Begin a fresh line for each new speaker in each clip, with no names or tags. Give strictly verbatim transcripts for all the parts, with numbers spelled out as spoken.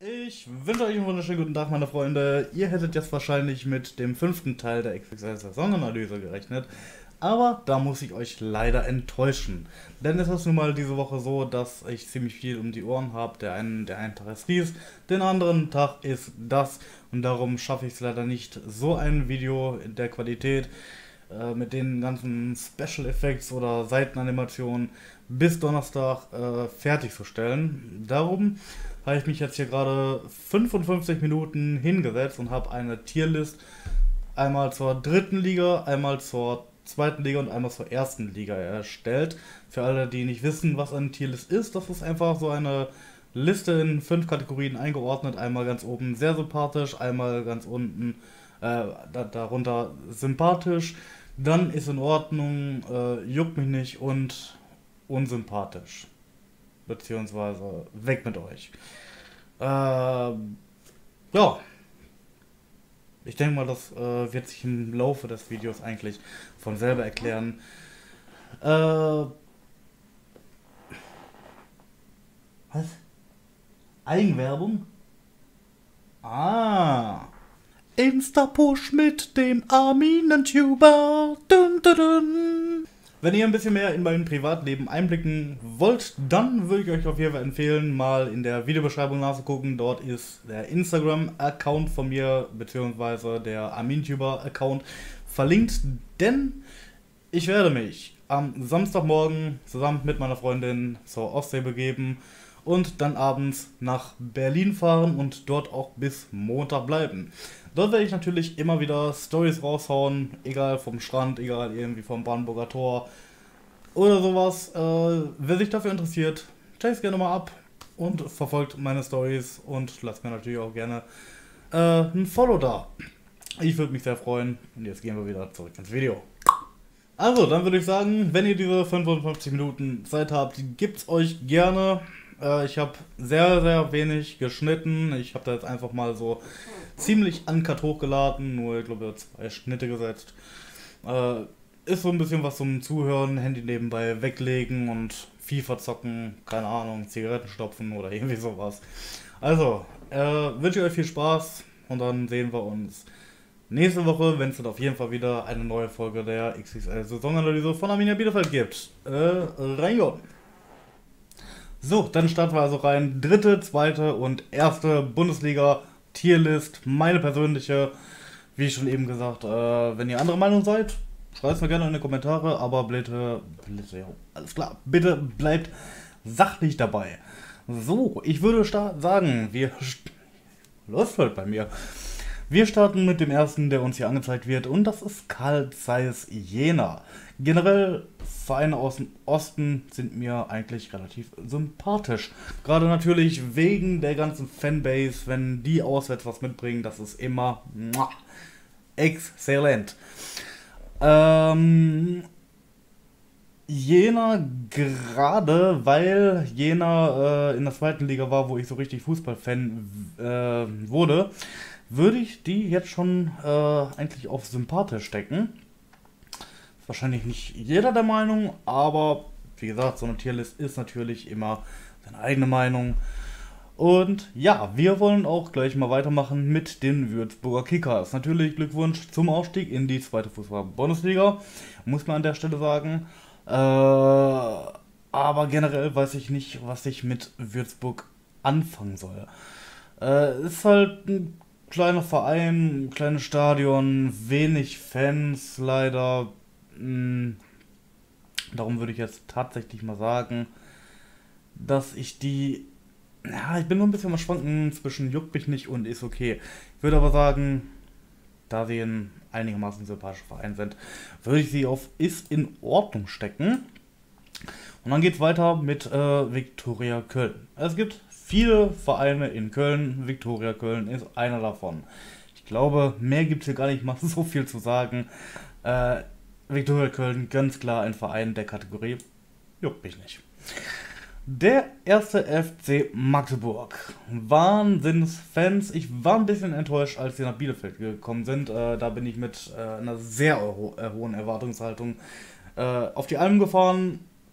Ich wünsche euch einen wunderschönen guten Tag, meine Freunde. Ihr hättet jetzt wahrscheinlich mit dem fünften Teil der X X L-Saisonanalyse gerechnet, aber da muss ich euch leider enttäuschen. Denn es ist nun mal diese Woche so, dass ich ziemlich viel um die Ohren habe. Der einen, der einen Tag ist dies, den anderen Tag ist das. Und darum schaffe ich es leider nicht, so ein Video in der Qualität äh, mit den ganzen Special Effects oder Seitenanimationen bis Donnerstag äh, fertigzustellen. Darum habe ich mich jetzt hier gerade fünfundfünfzig Minuten hingesetzt und habe eine Tierlist einmal zur dritten Liga, einmal zur zweiten Liga und einmal zur ersten Liga erstellt. Für alle, die nicht wissen, was eine Tierlist ist, das ist einfach so eine Liste in fünf Kategorien eingeordnet. Einmal ganz oben sehr sympathisch, einmal ganz unten äh, da, darunter sympathisch, dann ist in Ordnung, äh, juckt mich nicht und unsympathisch. Beziehungsweise weg mit euch. Äh, ja. Ich denke mal, das äh, wird sich im Laufe des Videos eigentlich von selber erklären. Äh, was? Eigenwerbung? Ah. Insta-Push mit dem Arminen-Tuber. Dun, dun, dun. Wenn ihr ein bisschen mehr in mein Privatleben einblicken wollt, dann würde ich euch auf jeden Fall empfehlen, mal in der Videobeschreibung nachzugucken. Dort ist der Instagram-Account von mir, beziehungsweise der Armin-Tuber-Account verlinkt. Denn ich werde mich am Samstagmorgen zusammen mit meiner Freundin zur Ostsee begeben und dann abends nach Berlin fahren und dort auch bis Montag bleiben. Dort werde ich natürlich immer wieder Stories raushauen, egal vom Strand, egal irgendwie vom Brandenburger Tor oder sowas. Äh, wer sich dafür interessiert, checkt gerne mal ab und verfolgt meine Stories und lasst mir natürlich auch gerne äh, ein Follow da. Ich würde mich sehr freuen und jetzt gehen wir wieder zurück ins Video. Also, dann würde ich sagen, wenn ihr diese fünfundfünfzig Minuten Zeit habt, gibt's euch gerne. Äh, ich habe sehr, sehr wenig geschnitten. Ich habe da jetzt einfach mal so ziemlich uncut hochgeladen, nur ich glaube zwei Schnitte gesetzt. Äh, ist so ein bisschen was zum Zuhören, Handy nebenbei weglegen und FIFA zocken, keine Ahnung, Zigaretten stopfen oder irgendwie sowas. Also, äh, wünsche ich euch viel Spaß und dann sehen wir uns nächste Woche, wenn es dann auf jeden Fall wieder eine neue Folge der X X L-Saisonanalyse von Arminia Bielefeld gibt. Äh, reingehauen. So, dann starten wir also rein. Dritte, zweite und erste Bundesliga Tierlist, meine persönliche. Wie schon eben gesagt, äh, wenn ihr andere Meinung seid, schreibt es mir gerne in die Kommentare, aber bitte, bitte, ja, alles klar, bitte bleibt sachlich dabei. So, ich würde sagen, wir läuft halt bei mir. Wir starten mit dem ersten, der uns hier angezeigt wird, und das ist Carl Zeiss Jena. Generell Vereine aus dem Osten sind mir eigentlich relativ sympathisch. Gerade natürlich wegen der ganzen Fanbase, wenn die auswärts was mitbringen, das ist immer muah, exzellent. Ähm, Jena gerade, weil Jena äh, in der zweiten Liga war, wo ich so richtig Fußballfan äh, wurde, würde ich die jetzt schon äh, eigentlich auf sympathisch stecken. Ist wahrscheinlich nicht jeder der Meinung, aber wie gesagt, so eine Tierlist ist natürlich immer seine eigene Meinung. Und ja, wir wollen auch gleich mal weitermachen mit den Würzburger Kickers. Natürlich Glückwunsch zum Aufstieg in die zweite Fußball-Bundesliga, muss man an der Stelle sagen. Äh, aber generell weiß ich nicht, was ich mit Würzburg anfangen soll. Äh, ist halt ein kleiner Verein, kleines Stadion, wenig Fans leider. Hm, darum würde ich jetzt tatsächlich mal sagen, dass ich die... Ja, ich bin nur ein bisschen am Schwanken zwischen juckt mich nicht und ist okay. Ich würde aber sagen, da sie ein einigermaßen sympathischer Verein sind, würde ich sie auf ist in Ordnung stecken. Und dann geht es weiter mit äh, Viktoria Köln. Es gibt viele Vereine in Köln, Viktoria Köln ist einer davon. Ich glaube, mehr gibt es hier gar nicht mal so viel zu sagen. Äh, Viktoria Köln, ganz klar ein Verein der Kategorie juckt mich nicht. Der erste F C Magdeburg. Wahnsinnsfans. Ich war ein bisschen enttäuscht, als sie nach Bielefeld gekommen sind. Äh, da bin ich mit äh, einer sehr ho äh, hohen Erwartungshaltung äh, auf die Alm gefahren.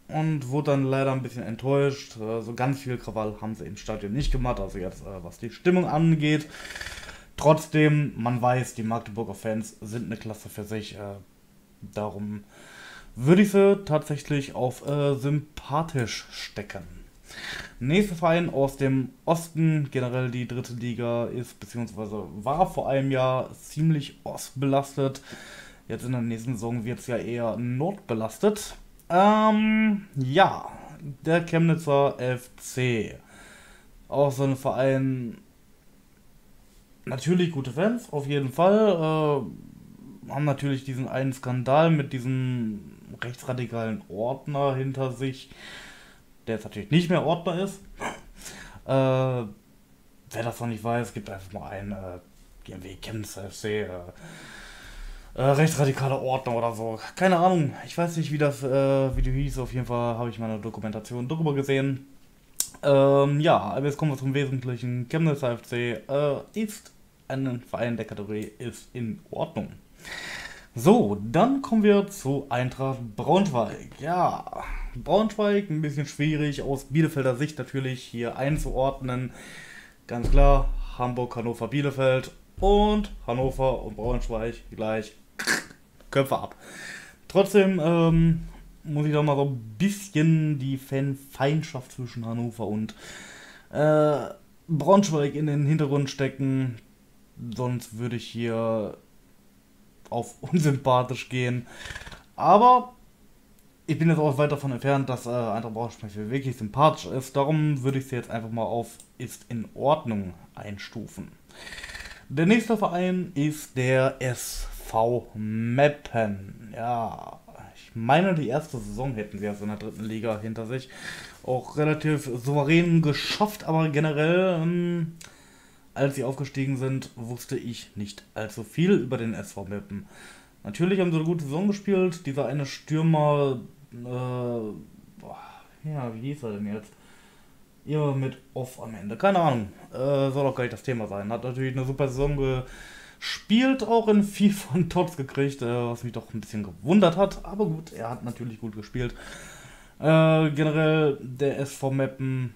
und wurde dann leider ein bisschen enttäuscht. Äh, so ganz viel Krawall haben sie im Stadion nicht gemacht, also jetzt äh, was die Stimmung angeht. Trotzdem, man weiß, die Magdeburger Fans sind eine Klasse für sich. Äh, darum würde ich sie tatsächlich auf äh, sympathisch stecken. Nächster Verein aus dem Osten, generell die dritte Liga, ist bzw. war vor einem Jahr ziemlich ostbelastet. Jetzt in der nächsten Saison wird es ja eher nordbelastet. Ähm, ja, der Chemnitzer F C. Auch so ein Verein, natürlich gute Fans, auf jeden Fall. Äh, haben natürlich diesen einen Skandal mit diesem rechtsradikalen Ordner hinter sich, der jetzt natürlich nicht mehr Ordner ist. Äh, wer das noch nicht weiß, gibt einfach mal ein äh, G M W Chemnitzer F C, äh, äh, rechtsradikaler Ordner oder so. Keine Ahnung, ich weiß nicht, wie das äh, Video hieß, auf jeden Fall habe ich meine Dokumentation darüber gesehen. Ähm, ja, aber jetzt kommen wir zum Wesentlichen. Chemnitzer F C äh, ist ein Verein der Kategorie ist in Ordnung. So, dann kommen wir zu Eintracht Braunschweig. Ja, Braunschweig ein bisschen schwierig aus Bielefelder Sicht natürlich hier einzuordnen. Ganz klar, Hamburg, Hannover, Bielefeld und Hannover und Braunschweig gleich Köpfe ab. Trotzdem ähm, muss ich doch mal so ein bisschen die Fanfeindschaft zwischen Hannover und äh, Braunschweig in den Hintergrund stecken. Sonst würde ich hier auf unsympathisch gehen. Aber ich bin jetzt auch weit davon entfernt, dass äh, Eintracht Braunschweig wirklich sympathisch ist. Darum würde ich sie jetzt einfach mal auf ist in Ordnung einstufen. Der nächste Verein ist der S V Meppen. Ja, ich meine, die erste Saison hätten sie erst in der dritten Liga hinter sich. Auch relativ souverän geschafft, aber generell, ähm, als sie aufgestiegen sind, wusste ich nicht allzu viel über den S V Meppen. Natürlich haben sie eine gute Saison gespielt. Dieser eine Stürmer, äh, boah, ja, wie hieß er denn jetzt? Immer mit Off am Ende. Keine Ahnung. Äh, soll auch gar nicht das Thema sein. Hat natürlich eine super Saison gespielt, auch in viel von Tots gekriegt, äh, was mich doch ein bisschen gewundert hat. Aber gut, er hat natürlich gut gespielt. Äh, generell der S V Meppen,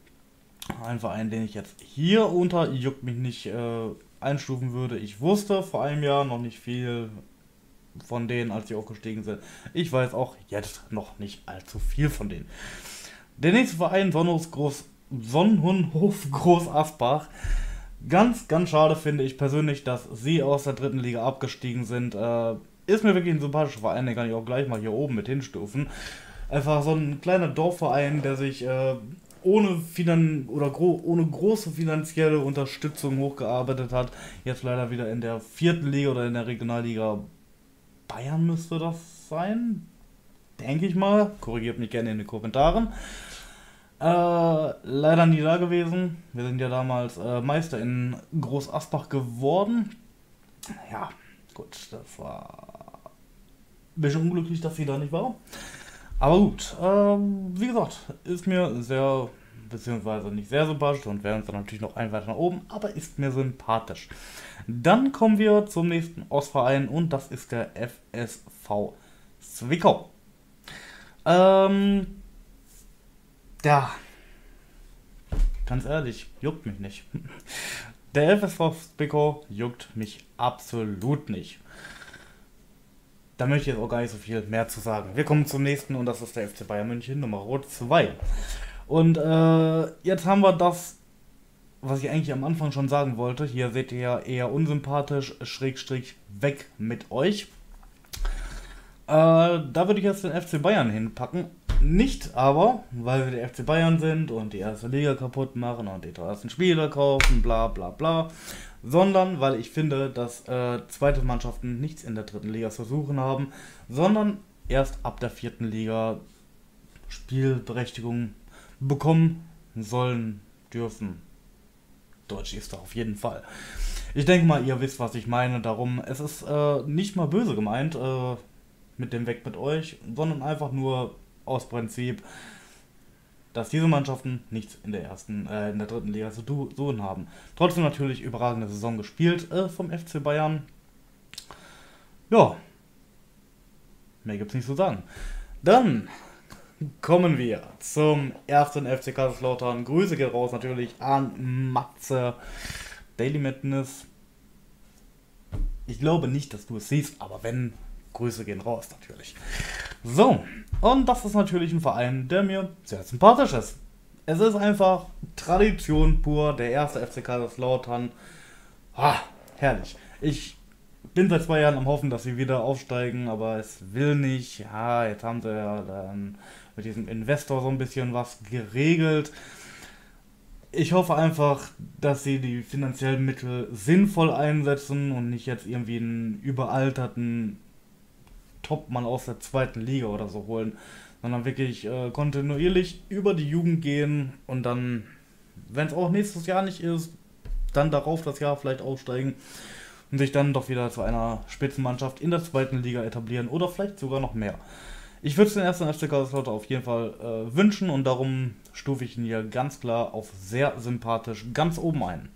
ein Verein, den ich jetzt hier unter juckt mich nicht äh, einstufen würde. Ich wusste vor einem Jahr noch nicht viel von denen, als sie aufgestiegen sind. Ich weiß auch jetzt noch nicht allzu viel von denen. Der nächste Verein, Sonnenhof Groß, Sonnenhof Groß Asbach. Ganz, ganz schade finde ich persönlich, dass sie aus der dritten Liga abgestiegen sind. Äh, ist mir wirklich ein sympathischer Verein, den kann ich auch gleich mal hier oben mit hinstufen. Einfach so ein kleiner Dorfverein, der sich äh, ohne, Finan oder gro ohne große finanzielle Unterstützung hochgearbeitet hat. Jetzt leider wieder in der vierten Liga oder in der Regionalliga Bayern müsste das sein. Denke ich mal. Korrigiert mich gerne in den Kommentaren. Äh, leider nie da gewesen. Wir sind ja damals äh, Meister in Groß Asbach geworden. Ja, gut, das war ein bisschen unglücklich, dass sie da nicht war. Aber gut, ähm, wie gesagt, ist mir sehr, beziehungsweise nicht sehr sympathisch und wäre uns dann natürlich noch ein weiter nach oben, aber ist mir sympathisch. Dann kommen wir zum nächsten Ostverein und das ist der F S V Zwickau. Ähm, ja, ganz ehrlich, juckt mich nicht. Der F S V Zwickau juckt mich absolut nicht. Da möchte ich jetzt auch gar nicht so viel mehr zu sagen. Wir kommen zum nächsten und das ist der F C Bayern München Nummer zwei. Und äh, jetzt haben wir das, was ich eigentlich am Anfang schon sagen wollte. Hier seht ihr ja eher unsympathisch, Schrägstrich weg mit euch. Äh, da würde ich jetzt den F C Bayern hinpacken. Nicht aber, weil wir der F C Bayern sind und die erste Liga kaputt machen und die teuersten Spieler kaufen, bla bla bla. Sondern weil ich finde, dass äh, zweite Mannschaften nichts in der dritten Liga zu suchen haben, sondern erst ab der vierten Liga Spielberechtigung bekommen sollen, dürfen. Deutsch ist da auf jeden Fall. Ich denke mal, ihr wisst, was ich meine. Darum, es ist äh, nicht mal böse gemeint äh, mit dem Weg mit euch, sondern einfach nur aus Prinzip, dass diese Mannschaften nichts in der ersten, äh, in der dritten Liga zu tun haben. Trotzdem natürlich überragende Saison gespielt äh, vom F C Bayern. Ja, mehr gibt's nicht zu sagen. Dann kommen wir zum ersten F C Kaiserslautern. Grüße geht raus natürlich an Matze. Daily Madness. Ich glaube nicht, dass du es siehst, aber wenn, Grüße gehen raus natürlich. So, und das ist natürlich ein Verein, der mir sehr sympathisch ist. Es ist einfach Tradition pur, der erste F C Kaiserslautern. Ah, herrlich. Ich bin seit zwei Jahren am Hoffen, dass sie wieder aufsteigen, aber es will nicht. Ja, jetzt haben sie ja dann mit diesem Investor so ein bisschen was geregelt. Ich hoffe einfach, dass sie die finanziellen Mittel sinnvoll einsetzen und nicht jetzt irgendwie einen überalterten Topmann aus der zweiten Liga oder so holen, sondern wirklich äh, kontinuierlich über die Jugend gehen und dann, wenn es auch nächstes Jahr nicht ist, dann darauf das Jahr vielleicht aufsteigen und sich dann doch wieder zu einer Spitzenmannschaft in der zweiten Liga etablieren oder vielleicht sogar noch mehr. Ich würde es den ersten F C Kaiserslautern auf jeden Fall äh, wünschen und darum stufe ich ihn hier ganz klar auf sehr sympathisch ganz oben ein.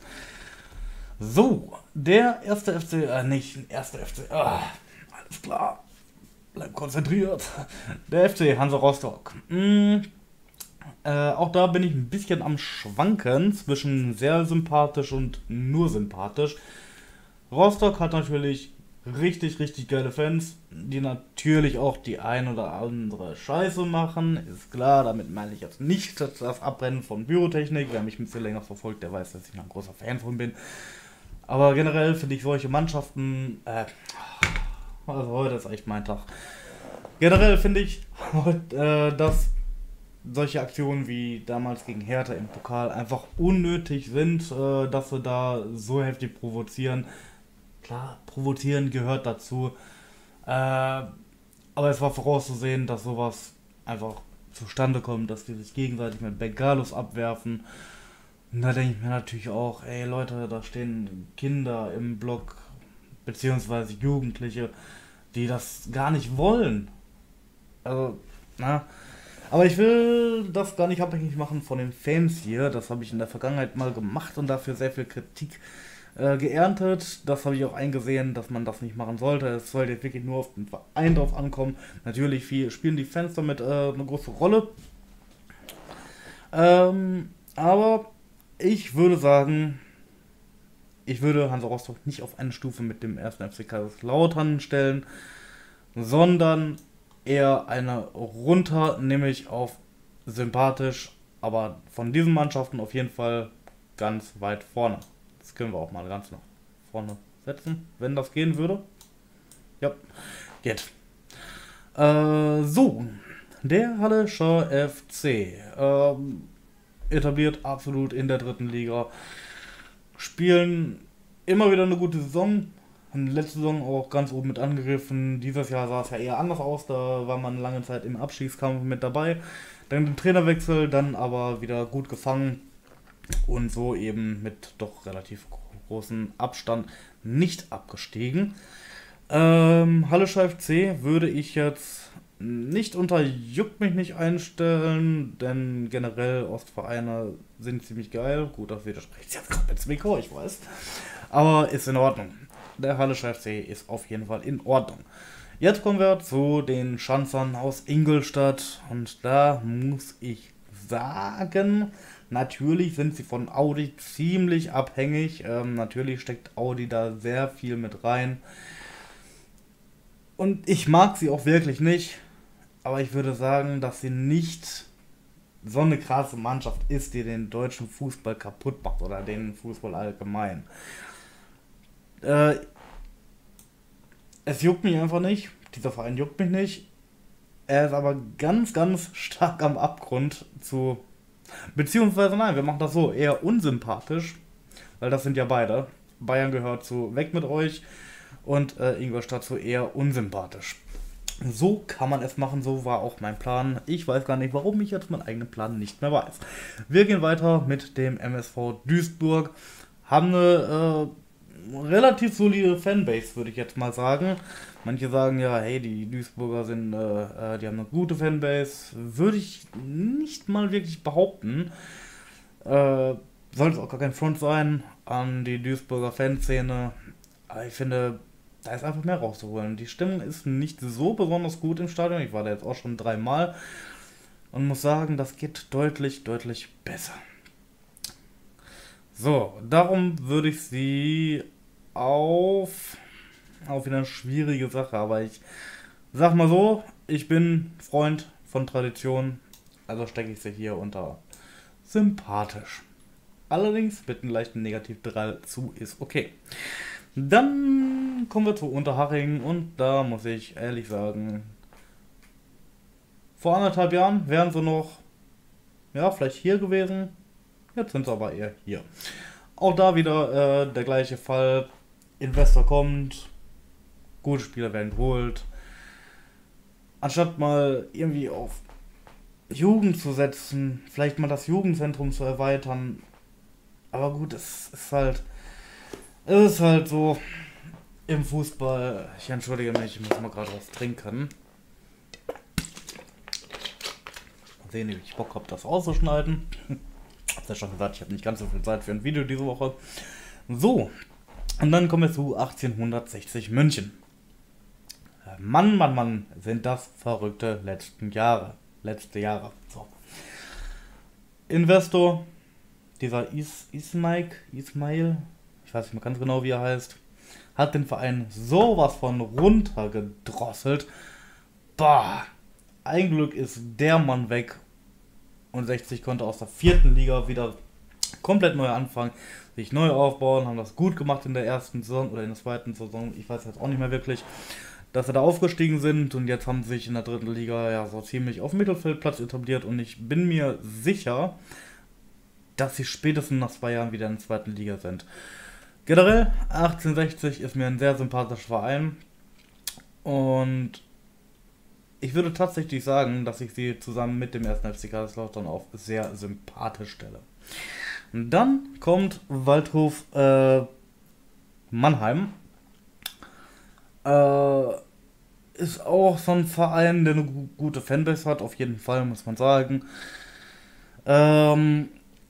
So, der erste F C, äh, nicht der erste F C, ah, alles klar, bleib konzentriert. Der F C Hansa Rostock. Mm, äh, auch da bin ich ein bisschen am Schwanken zwischen sehr sympathisch und nur sympathisch. Rostock hat natürlich richtig, richtig geile Fans, die natürlich auch die ein oder andere Scheiße machen. Ist klar, damit meine ich jetzt nicht das Abbrennen von Pyrotechnik. Wer mich ein bisschen länger verfolgt, der weiß, dass ich ein großer Fan von bin. Aber generell finde ich solche Mannschaften, äh, also heute ist echt mein Tag. Generell finde ich, äh, dass solche Aktionen wie damals gegen Hertha im Pokal einfach unnötig sind, äh, dass sie da so heftig provozieren. Klar, provozieren gehört dazu, äh, aber es war vorauszusehen, dass sowas einfach zustande kommt, dass die sich gegenseitig mit Bengalos abwerfen. Und da denke ich mir natürlich auch, ey Leute, da stehen Kinder im Block, beziehungsweise Jugendliche, die das gar nicht wollen. Also, na, aber ich will das gar nicht abhängig machen von den Fans hier. Das habe ich in der Vergangenheit mal gemacht und dafür sehr viel Kritik äh, geerntet. Das habe ich auch eingesehen, dass man das nicht machen sollte. Es sollte jetzt wirklich nur auf den Verein drauf ankommen. Natürlich viel, spielen die Fans damit äh, eine große Rolle. Ähm, aber ich würde sagen, ich würde Hansa Rostock nicht auf eine Stufe mit dem ersten F C Kaiserslautern stellen, sondern eher eine runter, nämlich auf sympathisch, aber von diesen Mannschaften auf jeden Fall ganz weit vorne. Das können wir auch mal ganz nach vorne setzen, wenn das gehen würde. Ja, geht. Äh, so, der Hallischer F C, ähm, etabliert absolut in der dritten Liga, spielen immer wieder eine gute Saison. Letzte Saison auch ganz oben mit angegriffen. Dieses Jahr sah es ja eher anders aus. Da war man lange Zeit im Abstiegskampf mit dabei. Dann den Trainerwechsel, dann aber wieder gut gefangen. Und so eben mit doch relativ großem Abstand nicht abgestiegen. Ähm, Hallischer F C würde ich jetzt nicht unter Juckt mich nicht einstellen, denn generell Ostvereine sind ziemlich geil. Gut, das widerspricht jetzt gerade ins Mikro, ich weiß. Aber ist in Ordnung. Der Hallischer F C ist auf jeden Fall in Ordnung. Jetzt kommen wir zu den Schanzern aus Ingolstadt. Und da muss ich sagen, natürlich sind sie von Audi ziemlich abhängig. Ähm, natürlich steckt Audi da sehr viel mit rein. Und ich mag sie auch wirklich nicht. Aber ich würde sagen, dass sie nicht so eine krasse Mannschaft ist, die den deutschen Fußball kaputt macht. Oder den Fußball allgemein. Äh, es juckt mich einfach nicht. Dieser Verein juckt mich nicht. Er ist aber ganz, ganz stark am Abgrund zu... Beziehungsweise nein, wir machen das so, eher unsympathisch. Weil das sind ja beide. Bayern gehört zu Weg mit euch und äh, Ingolstadt zu eher unsympathisch. So kann man es machen, so war auch mein Plan. Ich weiß gar nicht, warum ich jetzt meinen eigenen Plan nicht mehr weiß. Wir gehen weiter mit dem M S V Duisburg. Haben eine äh, relativ solide Fanbase, würde ich jetzt mal sagen. Manche sagen ja, hey, die Duisburger sind, äh, die haben eine gute Fanbase. Würde ich nicht mal wirklich behaupten. Äh, sollte es auch gar kein Front sein an die Duisburger Fanszene. Aber ich finde, da ist einfach mehr rauszuholen. Die Stimmung ist nicht so besonders gut im Stadion. Ich war da jetzt auch schon dreimal. und muss sagen, das geht deutlich, deutlich besser. So, darum würde ich sie auf, auf eine schwierige Sache, aber ich sag mal so, ich bin Freund von Tradition, also stecke ich sie hier unter sympathisch. Allerdings mit einem leichten Negativdrall zu ist okay. Dann kommen wir zu Unterhaching und da muss ich ehrlich sagen, vor anderthalb Jahren wären sie noch, ja, vielleicht hier gewesen, jetzt sind sie aber eher hier. Auch da wieder äh, der gleiche Fall, Investor kommt, gute Spieler werden geholt, anstatt mal irgendwie auf Jugend zu setzen, vielleicht mal das Jugendzentrum zu erweitern. Aber gut, es ist halt, es ist halt so im Fußball. Ich entschuldige mich, ich muss mal gerade was trinken. Mal sehen, wie ich Bock habe, das auszuschneiden. Hab's ja schon gesagt, ich habe nicht ganz so viel Zeit für ein Video diese Woche. So, und dann kommen wir zu achtzehnhundertsechzig München. Mann, Mann, Mann, sind das verrückte letzten Jahre. Letzte Jahre. So. Investor, dieser Is Ismail, Ismail, ich weiß nicht mehr ganz genau, wie er heißt, hat den Verein sowas von runtergedrosselt. Bah, ein Glück ist der Mann weg und sechzig konnte aus der vierten Liga wieder komplett neu anfangen, sich neu aufbauen, haben das gut gemacht in der ersten Saison oder in der zweiten Saison, ich weiß jetzt auch nicht mehr wirklich, dass sie da aufgestiegen sind und jetzt haben sie sich in der dritten Liga ja so ziemlich auf Mittelfeldplatz etabliert und ich bin mir sicher, dass sie spätestens nach zwei Jahren wieder in der zweiten Liga sind. Generell, achtzehnhundertsechzig ist mir ein sehr sympathischer Verein und ich würde tatsächlich sagen, dass ich sie zusammen mit dem ersten F C Kaiserslautern auf sehr sympathisch stelle. Und dann kommt Waldhof äh, Mannheim. Äh, ist auch so ein Verein, der eine gu- gute Fanbase hat, auf jeden Fall, muss man sagen. Ähm,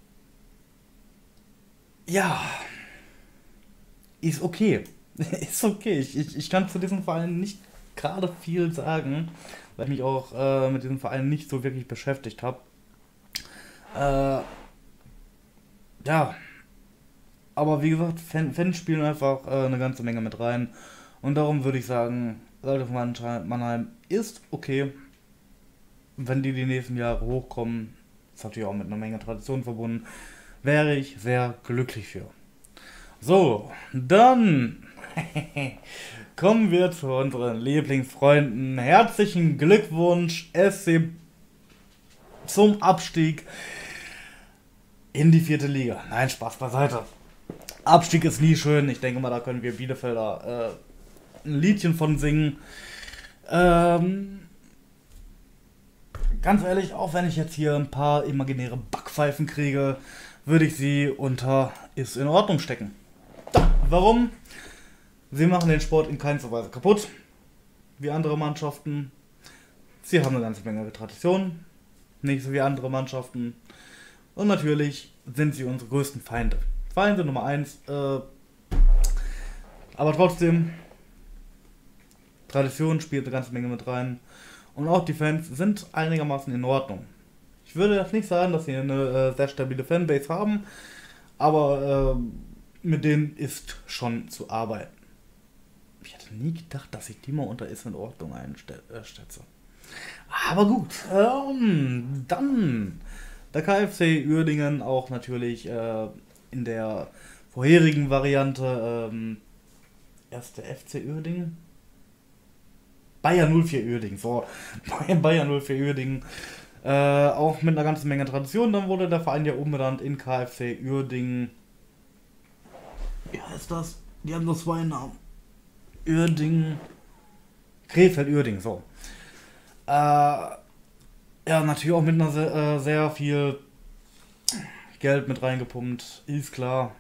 ja, ist okay. Ist okay. Ich, ich, ich kann zu diesem Verein nicht gerade viel sagen, weil ich mich auch äh, mit diesem Verein nicht so wirklich beschäftigt habe. Äh, ja, aber wie gesagt, Fan, Fans spielen einfach äh, eine ganze Menge mit rein. Und darum würde ich sagen, Waldhof Mannheim ist okay. Wenn die die nächsten Jahre hochkommen, ist natürlich auch mit einer Menge Tradition verbunden, wäre ich sehr glücklich für. So, dann kommen wir zu unseren Lieblingsfreunden. Herzlichen Glückwunsch, S C, zum Abstieg in die vierte Liga. Nein, Spaß beiseite. Abstieg ist nie schön. Ich denke mal, da können wir Bielefelder äh, ein Liedchen von singen. Ähm, ganz ehrlich, auch wenn ich jetzt hier ein paar imaginäre Backpfeifen kriege, würde ich sie unter ist in Ordnung stecken. Warum? Sie machen den Sport in keinster Weise kaputt, wie andere Mannschaften. Sie haben eine ganze Menge Tradition, nicht so wie andere Mannschaften. Und natürlich sind sie unsere größten Feinde. Feinde Nummer eins, äh, aber trotzdem, Tradition spielt eine ganze Menge mit rein. Und auch die Fans sind einigermaßen in Ordnung. Ich würde jetzt nicht sagen, dass sie eine äh, sehr stabile Fanbase haben, aber äh, mit denen ist schon zu arbeiten. Ich hätte nie gedacht, dass ich die mal unter ist in Ordnung einschätze. Aber gut, ähm, dann der KfC Uerdingen, auch natürlich äh, in der vorherigen Variante, ähm, erst der F C Uerdingen? Bayer null vier Uerdingen, so, Bayer null vier Uerdingen, äh, auch mit einer ganzen Menge Tradition, dann wurde der Verein ja umbenannt in KfC Uerdingen. Wie heißt das? Die haben nur zwei Namen. Uerdingen, Krefeld Uerdingen, so. Äh, ja, natürlich auch mit einer sehr, äh, sehr viel Geld mit reingepumpt, ist klar.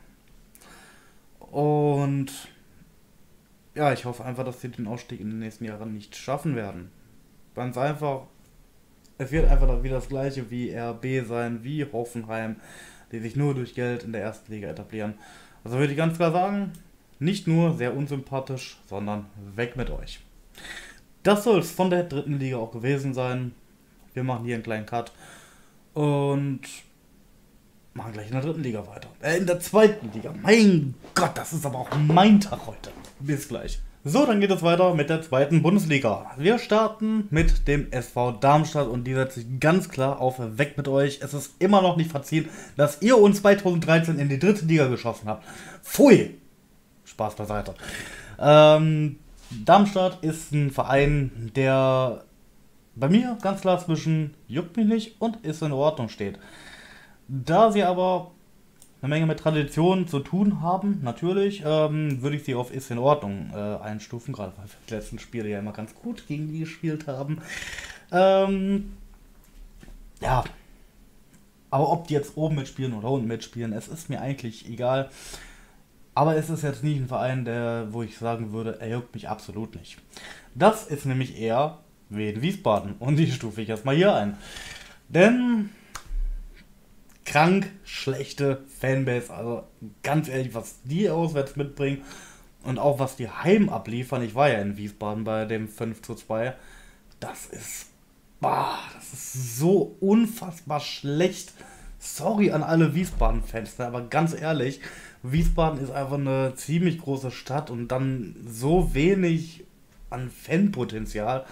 Und ja, ich hoffe einfach, dass sie den Ausstieg in den nächsten Jahren nicht schaffen werden. Ganz einfach, es wird einfach wieder das gleiche wie R B sein, wie Hoffenheim, die sich nur durch Geld in der ersten Liga etablieren. Also würde ich ganz klar sagen, nicht nur sehr unsympathisch, sondern weg mit euch. Das soll es von der dritten Liga auch gewesen sein. Wir machen hier einen kleinen Cut und machen gleich in der dritten Liga weiter. Äh, in der zweiten Liga. Mein Gott, das ist aber auch mein Tag heute. Bis gleich. So, dann geht es weiter mit der zweiten Bundesliga. Wir starten mit dem S V Darmstadt und die setzt sich ganz klar auf Weg mit euch. Es ist immer noch nicht verziehen, dass ihr uns zweitausenddreizehn in die dritte Liga geschossen habt. Pfui! Spaß beiseite. Ähm, Darmstadt ist ein Verein, der bei mir ganz klar zwischen juckt mich nicht und ist in Ordnung steht. Da sie aber eine Menge mit Tradition zu tun haben, natürlich, ähm, würde ich sie auf ist in Ordnung äh, einstufen, gerade weil wir die letzten Spiele ja immer ganz gut gegen die gespielt haben. Ähm, ja, aber ob die jetzt oben mitspielen oder unten mitspielen, es ist mir eigentlich egal. Aber es ist jetzt nicht ein Verein, der, wo ich sagen würde, er juckt mich absolut nicht. Das ist nämlich eher Wien Wiesbaden und die stufe ich erstmal hier ein. Denn krank schlechte Fanbase, also ganz ehrlich, was die auswärts mitbringen und auch was die heim abliefern, ich war ja in Wiesbaden bei dem fünf zu zwei, das ist, boah, das ist so unfassbar schlecht. Sorry an alle Wiesbaden-Fans, aber ganz ehrlich, Wiesbaden ist einfach eine ziemlich große Stadt und dann so wenig an Fanpotenzial.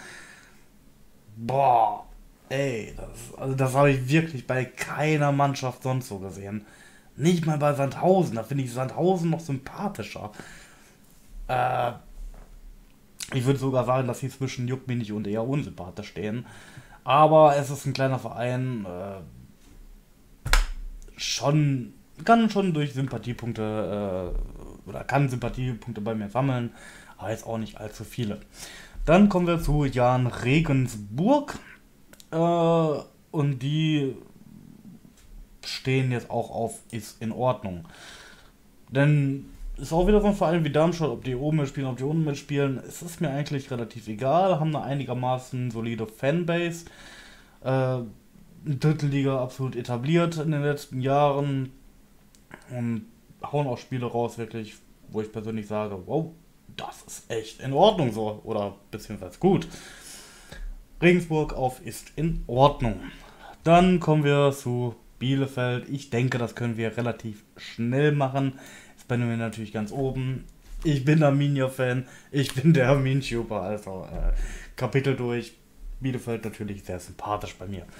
Boah, ey, das, also das habe ich wirklich bei keiner Mannschaft sonst so gesehen. Nicht mal bei Sandhausen, da finde ich Sandhausen noch sympathischer. Äh, ich würde sogar sagen, dass sie zwischen Juckt mich nicht und eher unsympathisch stehen. Aber es ist ein kleiner Verein, äh, schon, kann schon durch Sympathiepunkte, äh, oder kann Sympathiepunkte bei mir sammeln, aber jetzt auch nicht allzu viele. Dann kommen wir zu Jan Regensburg. Äh, und die stehen jetzt auch auf ist in Ordnung. Denn ist auch wieder so ein Verein wie Darmstadt, ob die oben mitspielen, ob die unten mitspielen, es ist mir eigentlich relativ egal, haben eine einigermaßen solide Fanbase. Äh, Dritte Liga absolut etabliert in den letzten Jahren und hauen auch Spiele raus, wirklich, wo ich persönlich sage, wow, das ist echt in Ordnung so, oder beziehungsweise gut. Regensburg auf ist in Ordnung. Dann kommen wir zu Bielefeld. Ich denke, das können wir relativ schnell machen. Jetzt bin ich natürlich ganz oben. Ich bin Arminia-Fan, ich bin der Armin-Tuber, also äh, Kapitel durch. Bielefeld natürlich sehr sympathisch bei mir.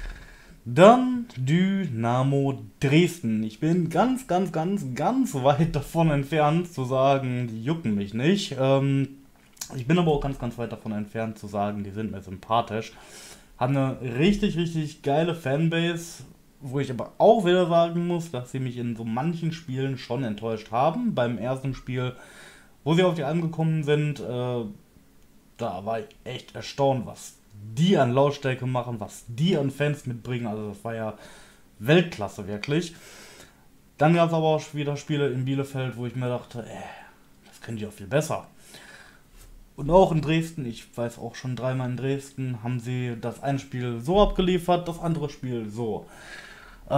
Dann Dynamo Dresden. Ich bin ganz, ganz, ganz, ganz weit davon entfernt zu sagen, die jucken mich nicht. Ähm, ich bin aber auch ganz, ganz weit davon entfernt zu sagen, die sind mir sympathisch. Haben eine richtig, richtig geile Fanbase, wo ich aber auch wieder sagen muss, dass sie mich in so manchen Spielen schon enttäuscht haben. Beim ersten Spiel, wo sie auf die Alm gekommen sind, äh, da war ich echt erstaunt, was die an Lautstärke machen, was die an Fans mitbringen, also das war ja Weltklasse wirklich. Dann gab es aber auch wieder Spiele in Bielefeld, wo ich mir dachte, äh, das können die auch viel besser. Und auch in Dresden, ich weiß auch schon dreimal in Dresden, haben sie das eine Spiel so abgeliefert, das andere Spiel so. Äh,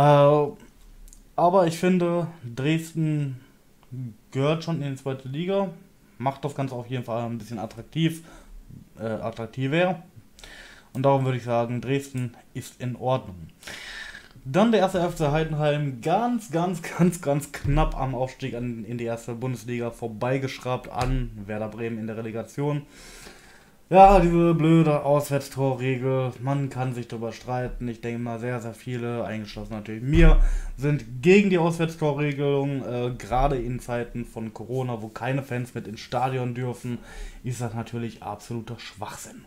aber ich finde, Dresden gehört schon in die zweite Liga, macht das Ganze auf jeden Fall ein bisschen attraktiv, äh, attraktiver. Und darum würde ich sagen, Dresden ist in Ordnung. Dann der erste F C Heidenheim, ganz, ganz, ganz, ganz knapp am Aufstieg an, in die erste Bundesliga vorbeigeschraubt an Werder Bremen in der Relegation. Ja, diese blöde Auswärtstorregel, man kann sich darüber streiten. Ich denke mal, sehr, sehr viele, eingeschlossen natürlich mir, sind gegen die Auswärtstorregelung. Äh, gerade in Zeiten von Corona, wo keine Fans mit ins Stadion dürfen, ist das natürlich absoluter Schwachsinn.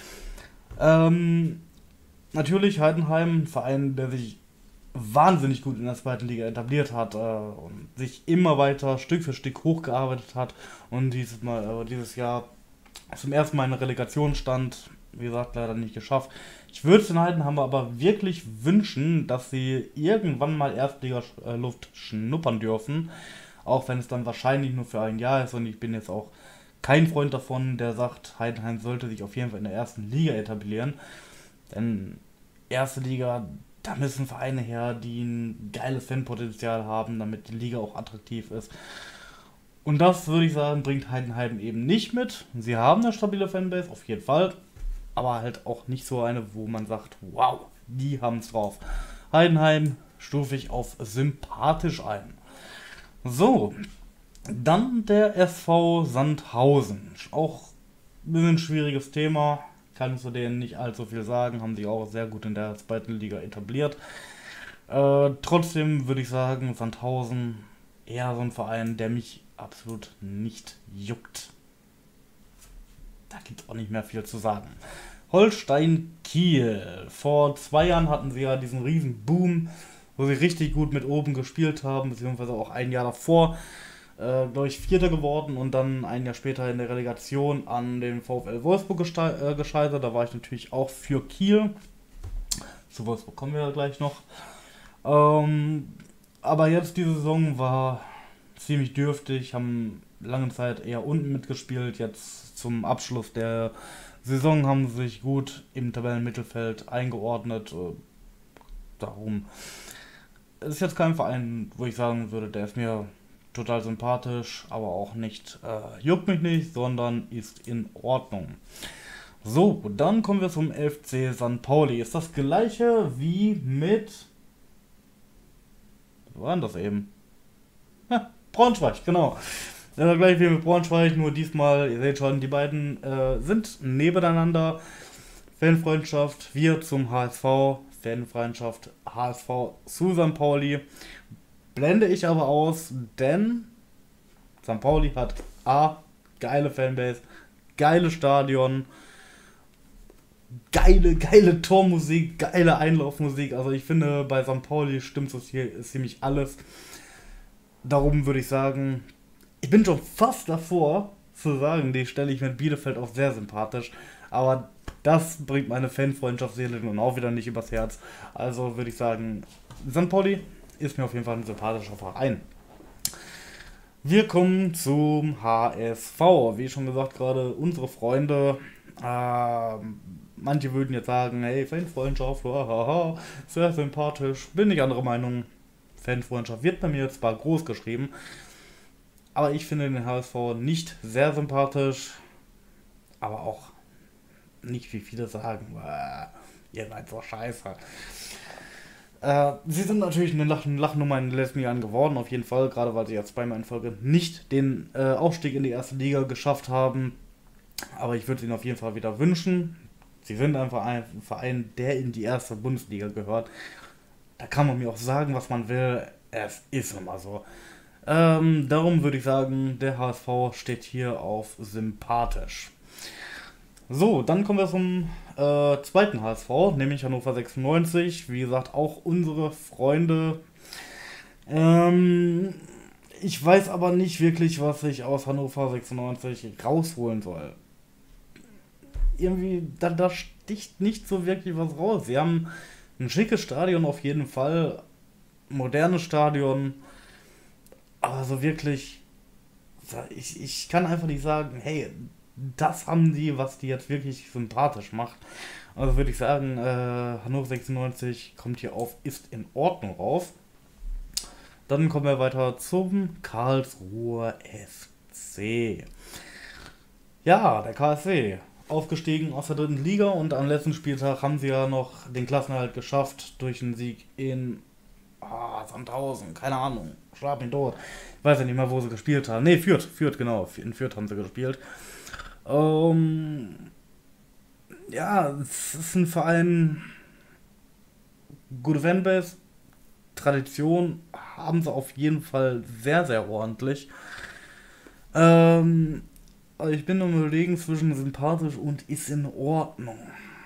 Ähm, natürlich Heidenheim, ein Verein, der sich wahnsinnig gut in der zweiten Liga etabliert hat äh, und sich immer weiter Stück für Stück hochgearbeitet hat und dieses Mal, äh, dieses Jahr zum ersten Mal in der Relegation stand, wie gesagt, leider nicht geschafft. Ich würde es den Heidenheim aber wirklich wünschen, dass sie irgendwann mal Erstliga-Luft schnuppern dürfen, auch wenn es dann wahrscheinlich nur für ein Jahr ist und ich bin jetzt auch kein Freund davon, der sagt, Heidenheim sollte sich auf jeden Fall in der ersten Liga etablieren. Denn erste Liga, da müssen Vereine her, die ein geiles Fanpotenzial haben, damit die Liga auch attraktiv ist. Und das, würde ich sagen, bringt Heidenheim eben nicht mit. Sie haben eine stabile Fanbase, auf jeden Fall. aber halt auch nicht so eine, wo man sagt, wow, die haben's drauf. Heidenheim stufe ich auf sympathisch ein. So, dann der S V Sandhausen. Auch ein bisschen schwieriges Thema, kann zu denen nicht allzu viel sagen, haben sich auch sehr gut in der zweiten Liga etabliert. Äh, trotzdem würde ich sagen, Sandhausen eher so ein Verein, der mich absolut nicht juckt. Da gibt es auch nicht mehr viel zu sagen. Holstein Kiel. Vor zwei Jahren hatten sie ja diesen riesen Boom, wo sie richtig gut mit oben gespielt haben, beziehungsweise auch ein Jahr davor, äh, glaube ich, Vierter geworden und dann ein Jahr später in der Relegation an den VfL Wolfsburg äh, gescheitert. Da war ich natürlich auch für Kiel. Zu Wolfsburg kommen wir ja gleich noch. Ähm, aber jetzt diese Saison war ziemlich dürftig, haben lange Zeit eher unten mitgespielt. Jetzt zum Abschluss der Saison haben sie sich gut im Tabellenmittelfeld eingeordnet. Darum ist jetzt kein Verein, wo ich sagen würde, der ist mir total sympathisch, aber auch nicht, äh, juckt mich nicht, sondern ist in Ordnung. So, dann kommen wir zum F C Sankt Pauli. Ist das gleiche wie mit... Was war denn das eben? Ja, Braunschweig, genau. Das ist gleich wie mit Braunschweig, nur diesmal, ihr seht schon, die beiden äh, sind nebeneinander. Fanfreundschaft, wir zum H S V, Fanfreundschaft H S V zu Sankt Pauli. Blende ich aber aus, denn Sankt Pauli hat A, geile Fanbase, geile Stadion, geile, geile Tormusik, geile Einlaufmusik. Also ich finde, bei Sankt Pauli stimmt so hier ziemlich alles. Darum würde ich sagen, ich bin schon fast davor zu sagen, die stelle ich mit Bielefeld auch sehr sympathisch. Aber das bringt meine Fanfreundschaftsseele nun auch wieder nicht übers Herz. Also würde ich sagen, Sankt Pauli ist mir auf jeden Fall ein sympathischer Verein. Wir kommen zum H S V. Wie schon gesagt gerade, unsere Freunde, äh, manche würden jetzt sagen, hey, Fanfreundschaft, haha, sehr sympathisch. Bin ich anderer Meinung. Fanfreundschaft wird bei mir zwar groß geschrieben, aber ich finde den H S V nicht sehr sympathisch, aber auch nicht, wie viele sagen, ihr seid so scheiße. Äh, sie sind natürlich eine Lach Lachnummer in den letzten Jahren geworden, auf jeden Fall, gerade weil sie jetzt zweimal in Folge nicht den äh, Aufstieg in die erste Liga geschafft haben. Aber ich würde es ihnen auf jeden Fall wieder wünschen. Sie sind einfach ein Verein, der in die erste Bundesliga gehört. Da kann man mir auch sagen, was man will. Es ist immer so. Ähm, darum würde ich sagen, der H S V steht hier auf sympathisch. So, dann kommen wir zum äh, zweiten H S V, nämlich Hannover sechsundneunzig. Wie gesagt, auch unsere Freunde. Ähm, ich weiß aber nicht wirklich, was ich aus Hannover sechsundneunzig rausholen soll. Irgendwie, da, da sticht nicht so wirklich was raus. Sie haben ein schickes Stadion auf jeden Fall, modernes Stadion, aber so wirklich, ich, ich kann einfach nicht sagen, hey, das haben die, was die jetzt wirklich sympathisch macht. Also würde ich sagen, äh, Hannover sechsundneunzig kommt hier auf, ist in Ordnung rauf. Dann kommen wir weiter zum Karlsruher F C. Ja, der K S C. Aufgestiegen aus der dritten Liga und am letzten Spieltag haben sie ja noch den Klassenerhalt geschafft durch einen Sieg in ah, Sandhausen, keine Ahnung, schlag mich tot. Ich weiß ja nicht mal, wo sie gespielt haben. Ne, Fürth, Fürth, genau, in Fürth haben sie gespielt. Ähm, ja, es ist ein Verein, gute Fanbase, Tradition haben sie auf jeden Fall sehr, sehr ordentlich. Ähm, Also ich bin am Überlegen zwischen sympathisch und ist in Ordnung.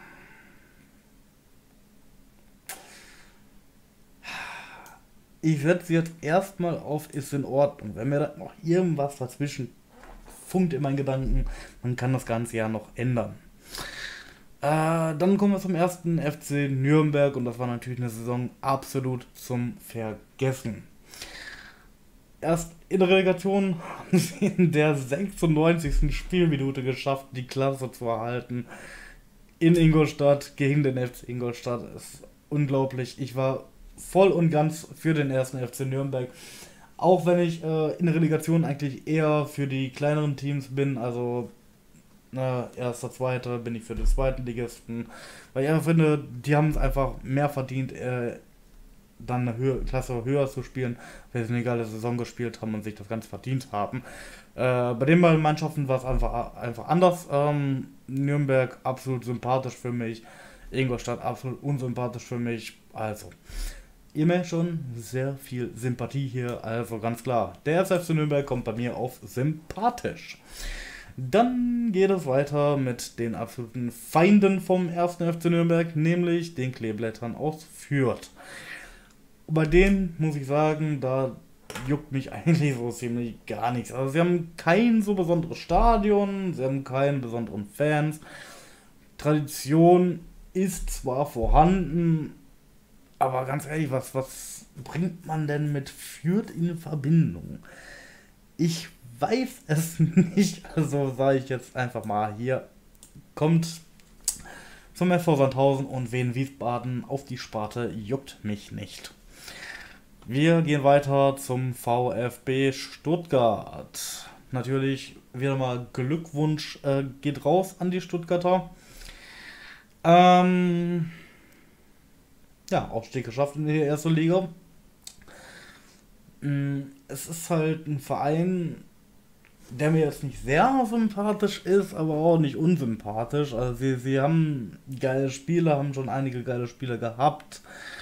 Ich setze jetzt erstmal auf ist in Ordnung. Wenn mir da noch irgendwas dazwischen funkt in meinen Gedanken, man kann das Ganze ja noch ändern. Äh, dann kommen wir zum ersten F C Nürnberg und das war natürlich eine Saison absolut zum Vergessen. Erst in der Relegation haben sie in der sechsundneunzigsten Spielminute geschafft, die Klasse zu erhalten. In Ingolstadt gegen den F C Ingolstadt. Das ist unglaublich. Ich war voll und ganz für den ersten F C Nürnberg. Auch wenn ich äh, in der Relegation eigentlich eher für die kleineren Teams bin. Also äh, erster, zweiter, bin ich für den zweiten Ligisten. Weil ich einfach finde, die haben es einfach mehr verdient, äh, dann eine Höhe, Klasse höher zu spielen, weil sie eine geile Saison gespielt haben und sich das Ganze verdient haben. Äh, bei den beiden Mannschaften war es einfach, einfach anders. Ähm, Nürnberg absolut sympathisch für mich, Ingolstadt absolut unsympathisch für mich. Also, ihr merkt schon, sehr viel Sympathie hier, also ganz klar. Der F C Nürnberg kommt bei mir auf sympathisch. Dann geht es weiter mit den absoluten Feinden vom ersten F C Nürnberg, nämlich den Kleeblättern aus Fürth. Bei denen muss ich sagen, da juckt mich eigentlich so ziemlich gar nichts. Also sie haben kein so besonderes Stadion, sie haben keine besonderen Fans. Tradition ist zwar vorhanden, aber ganz ehrlich, was, was bringt man denn mit Fürth in Verbindung? Ich weiß es nicht, also sage ich jetzt einfach mal hier, kommt zum F V Sandhausen und Wien Wiesbaden auf die Sparte, juckt mich nicht. Wir gehen weiter zum VfB Stuttgart. Natürlich wieder mal Glückwunsch äh, geht raus an die Stuttgarter. Ähm, ja, Aufstieg geschafft in die erste Liga. Es ist halt ein Verein, der mir jetzt nicht sehr sympathisch ist, aber auch nicht unsympathisch. Also sie, sie haben geile Spiele, haben schon einige geile Spiele gehabt.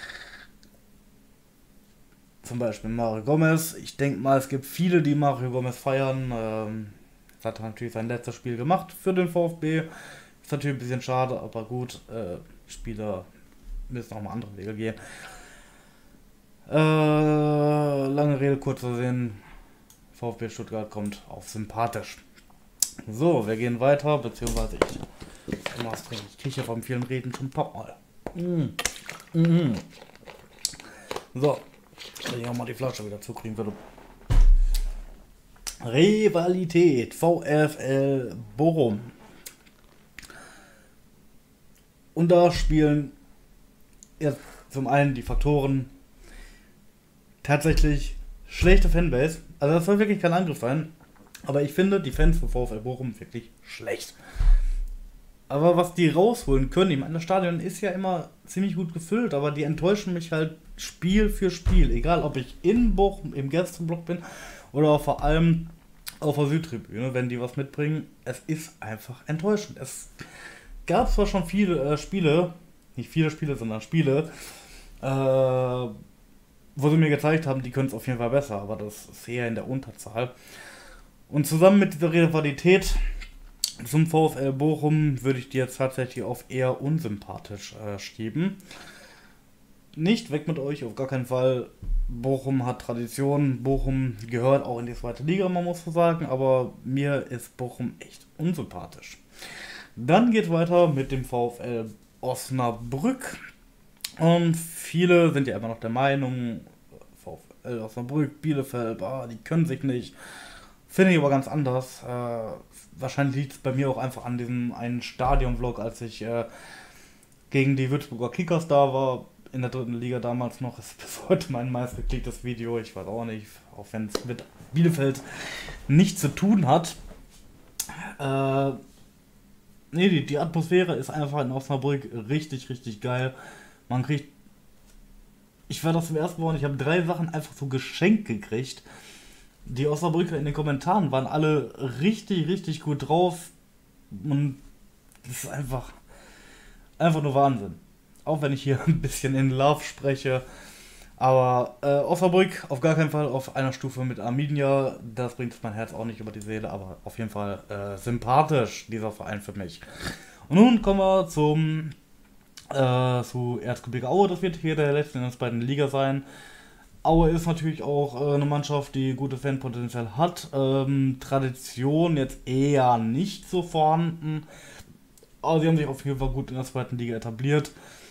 Zum Beispiel Mario Gomez. Ich denke mal, es gibt viele, die Mario Gomez feiern. Ähm, das hat natürlich sein letztes Spiel gemacht für den VfB. Ist natürlich ein bisschen schade, aber gut, äh, Spieler müssen auch mal andere Wege gehen. Äh, lange Rede, kurzer Sinn. VfB Stuttgart kommt auf sympathisch. So, wir gehen weiter, beziehungsweise ich immer was trinken. Ich kriege hier vom vielen Reden schon Pop mal. Mm. Mm. So, wenn ich auch mal die Flasche wieder zukriegen würde. Rivalität, VfL Bochum. Und da spielen jetzt zum einen die Faktoren tatsächlich schlechte Fanbase. Also das soll wirklich kein Angriff sein. Aber ich finde die Fans von VfL Bochum wirklich schlecht. Aber was die rausholen können, ich meine, das Stadion ist ja immer ziemlich gut gefüllt, aber die enttäuschen mich halt Spiel für Spiel. Egal, ob ich in Bochum im Gästeblock bin oder auch vor allem auf der Südtribüne, wenn die was mitbringen. Es ist einfach enttäuschend. Es gab zwar schon viele äh, Spiele, nicht viele Spiele, sondern Spiele, äh, wo sie mir gezeigt haben, die können es auf jeden Fall besser, aber das ist eher in der Unterzahl. Und zusammen mit dieser Rivalität zum VfL Bochum würde ich die jetzt tatsächlich auf eher unsympathisch äh, schieben. Nicht weg mit euch, auf gar keinen Fall. Bochum hat Tradition, Bochum gehört auch in die zweite Liga, man muss so sagen, aber mir ist Bochum echt unsympathisch. Dann geht weiter mit dem VfL Osnabrück. Und viele sind ja immer noch der Meinung, VfL Osnabrück, Bielefeld, ah, die können sich nicht. Finde ich aber ganz anders. Äh, wahrscheinlich liegt es bei mir auch einfach an diesem einen Stadion-Vlog, als ich äh, gegen die Würzburger Kickers da war, in der dritten Liga damals noch. Ist bis heute mein meistgeklicktes Video, ich weiß auch nicht, auch wenn es mit Bielefeld nichts zu tun hat. Äh, nee, die, die Atmosphäre ist einfach in Osnabrück richtig, richtig geil. Man kriegt, ich war das zum ersten Mal und ich habe drei Sachen einfach so geschenkt gekriegt. Die Osnabrücker in den Kommentaren waren alle richtig, richtig gut drauf. Und das ist einfach, einfach nur Wahnsinn. Auch wenn ich hier ein bisschen in Love spreche. Aber äh, Osnabrück auf gar keinen Fall auf einer Stufe mit Arminia. Das bringt mein Herz auch nicht über die Seele. Aber auf jeden Fall äh, sympathisch, dieser Verein für mich. Und nun kommen wir zum äh, zu Erzgebirge Aue. Das wird hier der letzte in der zweiten Liga sein. Aue ist natürlich auch äh, eine Mannschaft, die gute Fanpotenzial hat. Ähm, Tradition jetzt eher nicht so vorhanden. Aber sie haben sich auf jeden Fall gut in der zweiten Liga etabliert.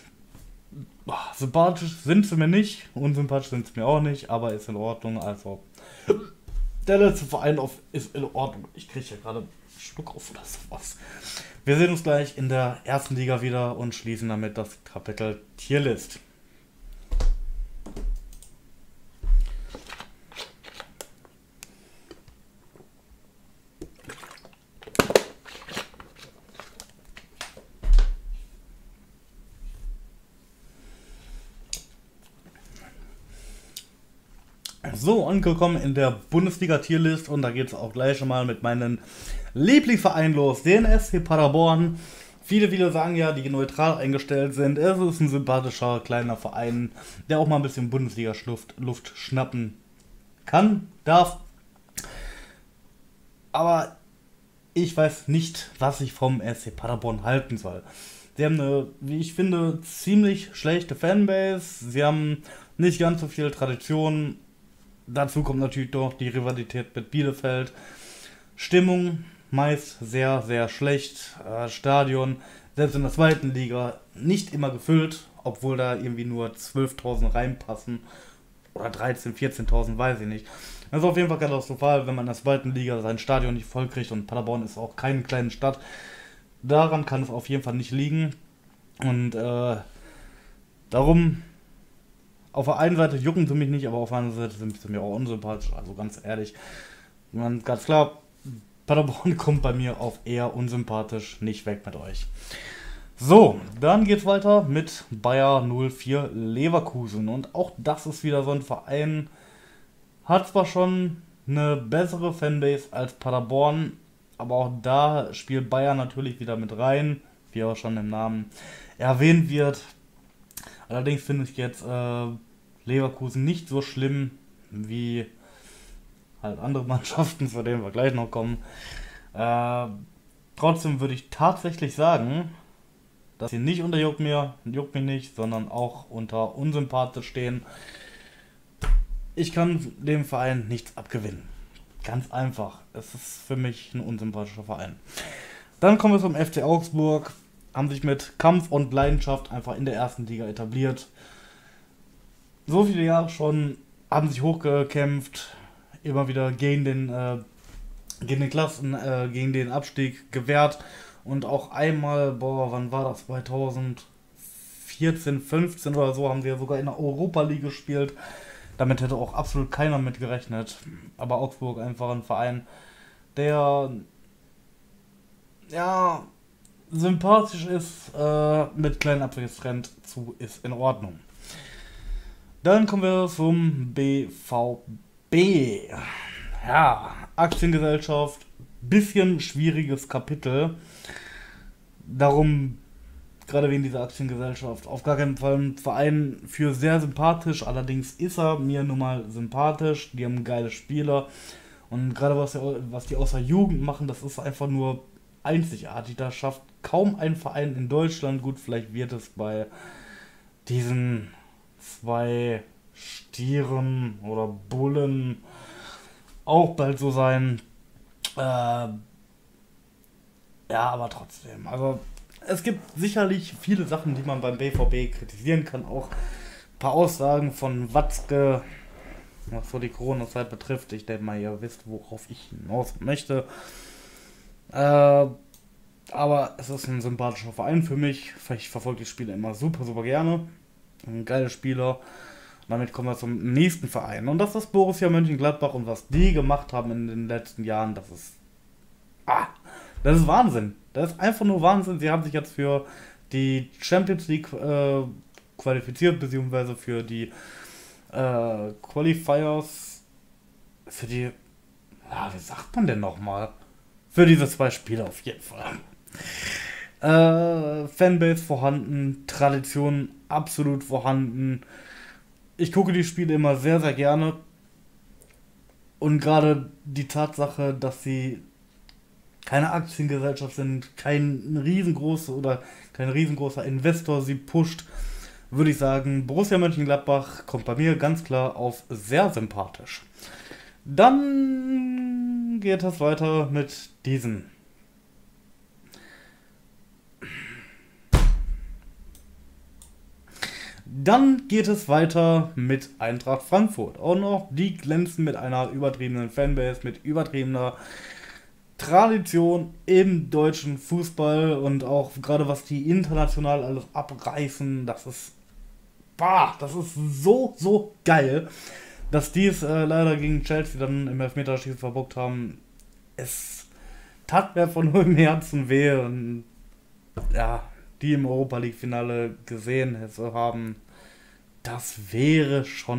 Boah, sympathisch sind sie mir nicht. Unsympathisch sind sie mir auch nicht. Aber ist in Ordnung. Also der letzte Verein auf, ist in Ordnung. Ich kriege hier gerade einen Schluck auf oder sowas. Wir sehen uns gleich in der ersten Liga wieder und schließen damit das Kapitel Tierlist. So, angekommen in der Bundesliga-Tierlist und da geht es auch gleich schon mal mit meinen Lieblingsvereinen los, den S C Paderborn. Viele, viele sagen ja, die neutral eingestellt sind. Es ist ein sympathischer kleiner Verein, der auch mal ein bisschen Bundesliga-Luft Luft schnappen kann, darf. Aber ich weiß nicht, was ich vom S C Paderborn halten soll. Sie haben eine, wie ich finde, ziemlich schlechte Fanbase. Sie haben nicht ganz so viel Tradition. Dazu kommt natürlich doch die Rivalität mit Bielefeld. Stimmung meist sehr, sehr schlecht. Äh, Stadion, selbst in der zweiten Liga, nicht immer gefüllt, obwohl da irgendwie nur zwölftausend reinpassen. Oder dreizehn, vierzehntausend, weiß ich nicht. Das ist auf jeden Fall katastrophal, wenn man in der zweiten Liga sein Stadion nicht voll kriegt. Und Paderborn ist auch keine kleine Stadt. Daran kann es auf jeden Fall nicht liegen. Und äh, darum... Auf der einen Seite jucken sie mich nicht, aber auf der anderen Seite sind sie mir auch unsympathisch. Also ganz ehrlich, man, ganz klar, Paderborn kommt bei mir auf eher unsympathisch nicht weg mit euch. So, dann geht's weiter mit Bayer null vier Leverkusen. Und auch das ist wieder so ein Verein, hat zwar schon eine bessere Fanbase als Paderborn, aber auch da spielt Bayer natürlich wieder mit rein, wie auch schon im Namen erwähnt wird. Allerdings finde ich jetzt äh, Leverkusen nicht so schlimm wie halt andere Mannschaften, zu denen wir gleich noch kommen. Äh, trotzdem würde ich tatsächlich sagen, dass sie nicht unter Juck mir, Juck mich nicht, sondern auch unter unsympathisch stehen. Ich kann dem Verein nichts abgewinnen. Ganz einfach. Es ist für mich ein unsympathischer Verein. Dann kommen wir zum F C Augsburg. Haben sich mit Kampf und Leidenschaft einfach in der ersten Liga etabliert. So viele Jahre schon, haben sich hochgekämpft, immer wieder gegen den, äh, gegen den Klassen, äh, gegen den Abstieg gewehrt. Und auch einmal, boah, wann war das, zweitausendvierzehn, fünfzehn oder so, haben sie ja sogar in der Europa League gespielt. Damit hätte auch absolut keiner mit gerechnet. Aber Augsburg einfach ein Verein, der, ja... sympathisch ist, äh, mit kleinen Abwärtstrend zu, ist in Ordnung. Dann kommen wir zum B V B. Ja, Aktiengesellschaft, bisschen schwieriges Kapitel. Darum, gerade wegen dieser Aktiengesellschaft, auf gar keinen Fall ein Verein für sehr sympathisch, allerdings ist er mir nun mal sympathisch, die haben geile Spieler und gerade was, was die außer Jugend machen, das ist einfach nur einzigartig. Da schafft kaum ein Verein in Deutschland, gut, vielleicht wird es bei diesen zwei Stieren oder Bullen auch bald so sein. Äh, ja, aber trotzdem. Also es gibt sicherlich viele Sachen, die man beim B V B kritisieren kann. Auch ein paar Aussagen von Watzke, was so die Corona-Zeit betrifft. Ich denke mal, ihr wisst, worauf ich hinaus möchte. Äh, aber es ist ein sympathischer Verein für mich. Ich verfolge die Spiele immer super, super gerne. Ein geiler Spieler. Und damit kommen wir zum nächsten Verein. Und das ist Borussia Mönchengladbach. Und was die gemacht haben in den letzten Jahren, das ist... Ah, das ist Wahnsinn. Das ist einfach nur Wahnsinn. Sie haben sich jetzt für die Champions League äh, qualifiziert, beziehungsweise für die äh, Qualifiers, für die... Ja, wie sagt man denn nochmal? Für diese zwei Spiele auf jeden Fall. Äh, Fanbase vorhanden, Tradition absolut vorhanden. Ich gucke die Spiele immer sehr, sehr gerne. Und gerade die Tatsache, dass sie keine Aktiengesellschaft sind, kein riesengroßer oder kein riesengroßer Investor sie pusht, würde ich sagen, Borussia Mönchengladbach kommt bei mir ganz klar auf sehr sympathisch. Dann geht es weiter mit diesen. Dann geht es weiter mit Eintracht Frankfurt. Auch noch die glänzen mit einer übertriebenen Fanbase, mit übertriebener Tradition im deutschen Fußball und auch gerade was die international alles abreißen, das ist, bah, das ist so, so geil. Dass die es äh, leider gegen Chelsea dann im Elfmeterschießen verbockt haben, es tat mir einfach nur im Herzen weh. Und ja, die im Europa League Finale gesehen zu haben, das wäre schon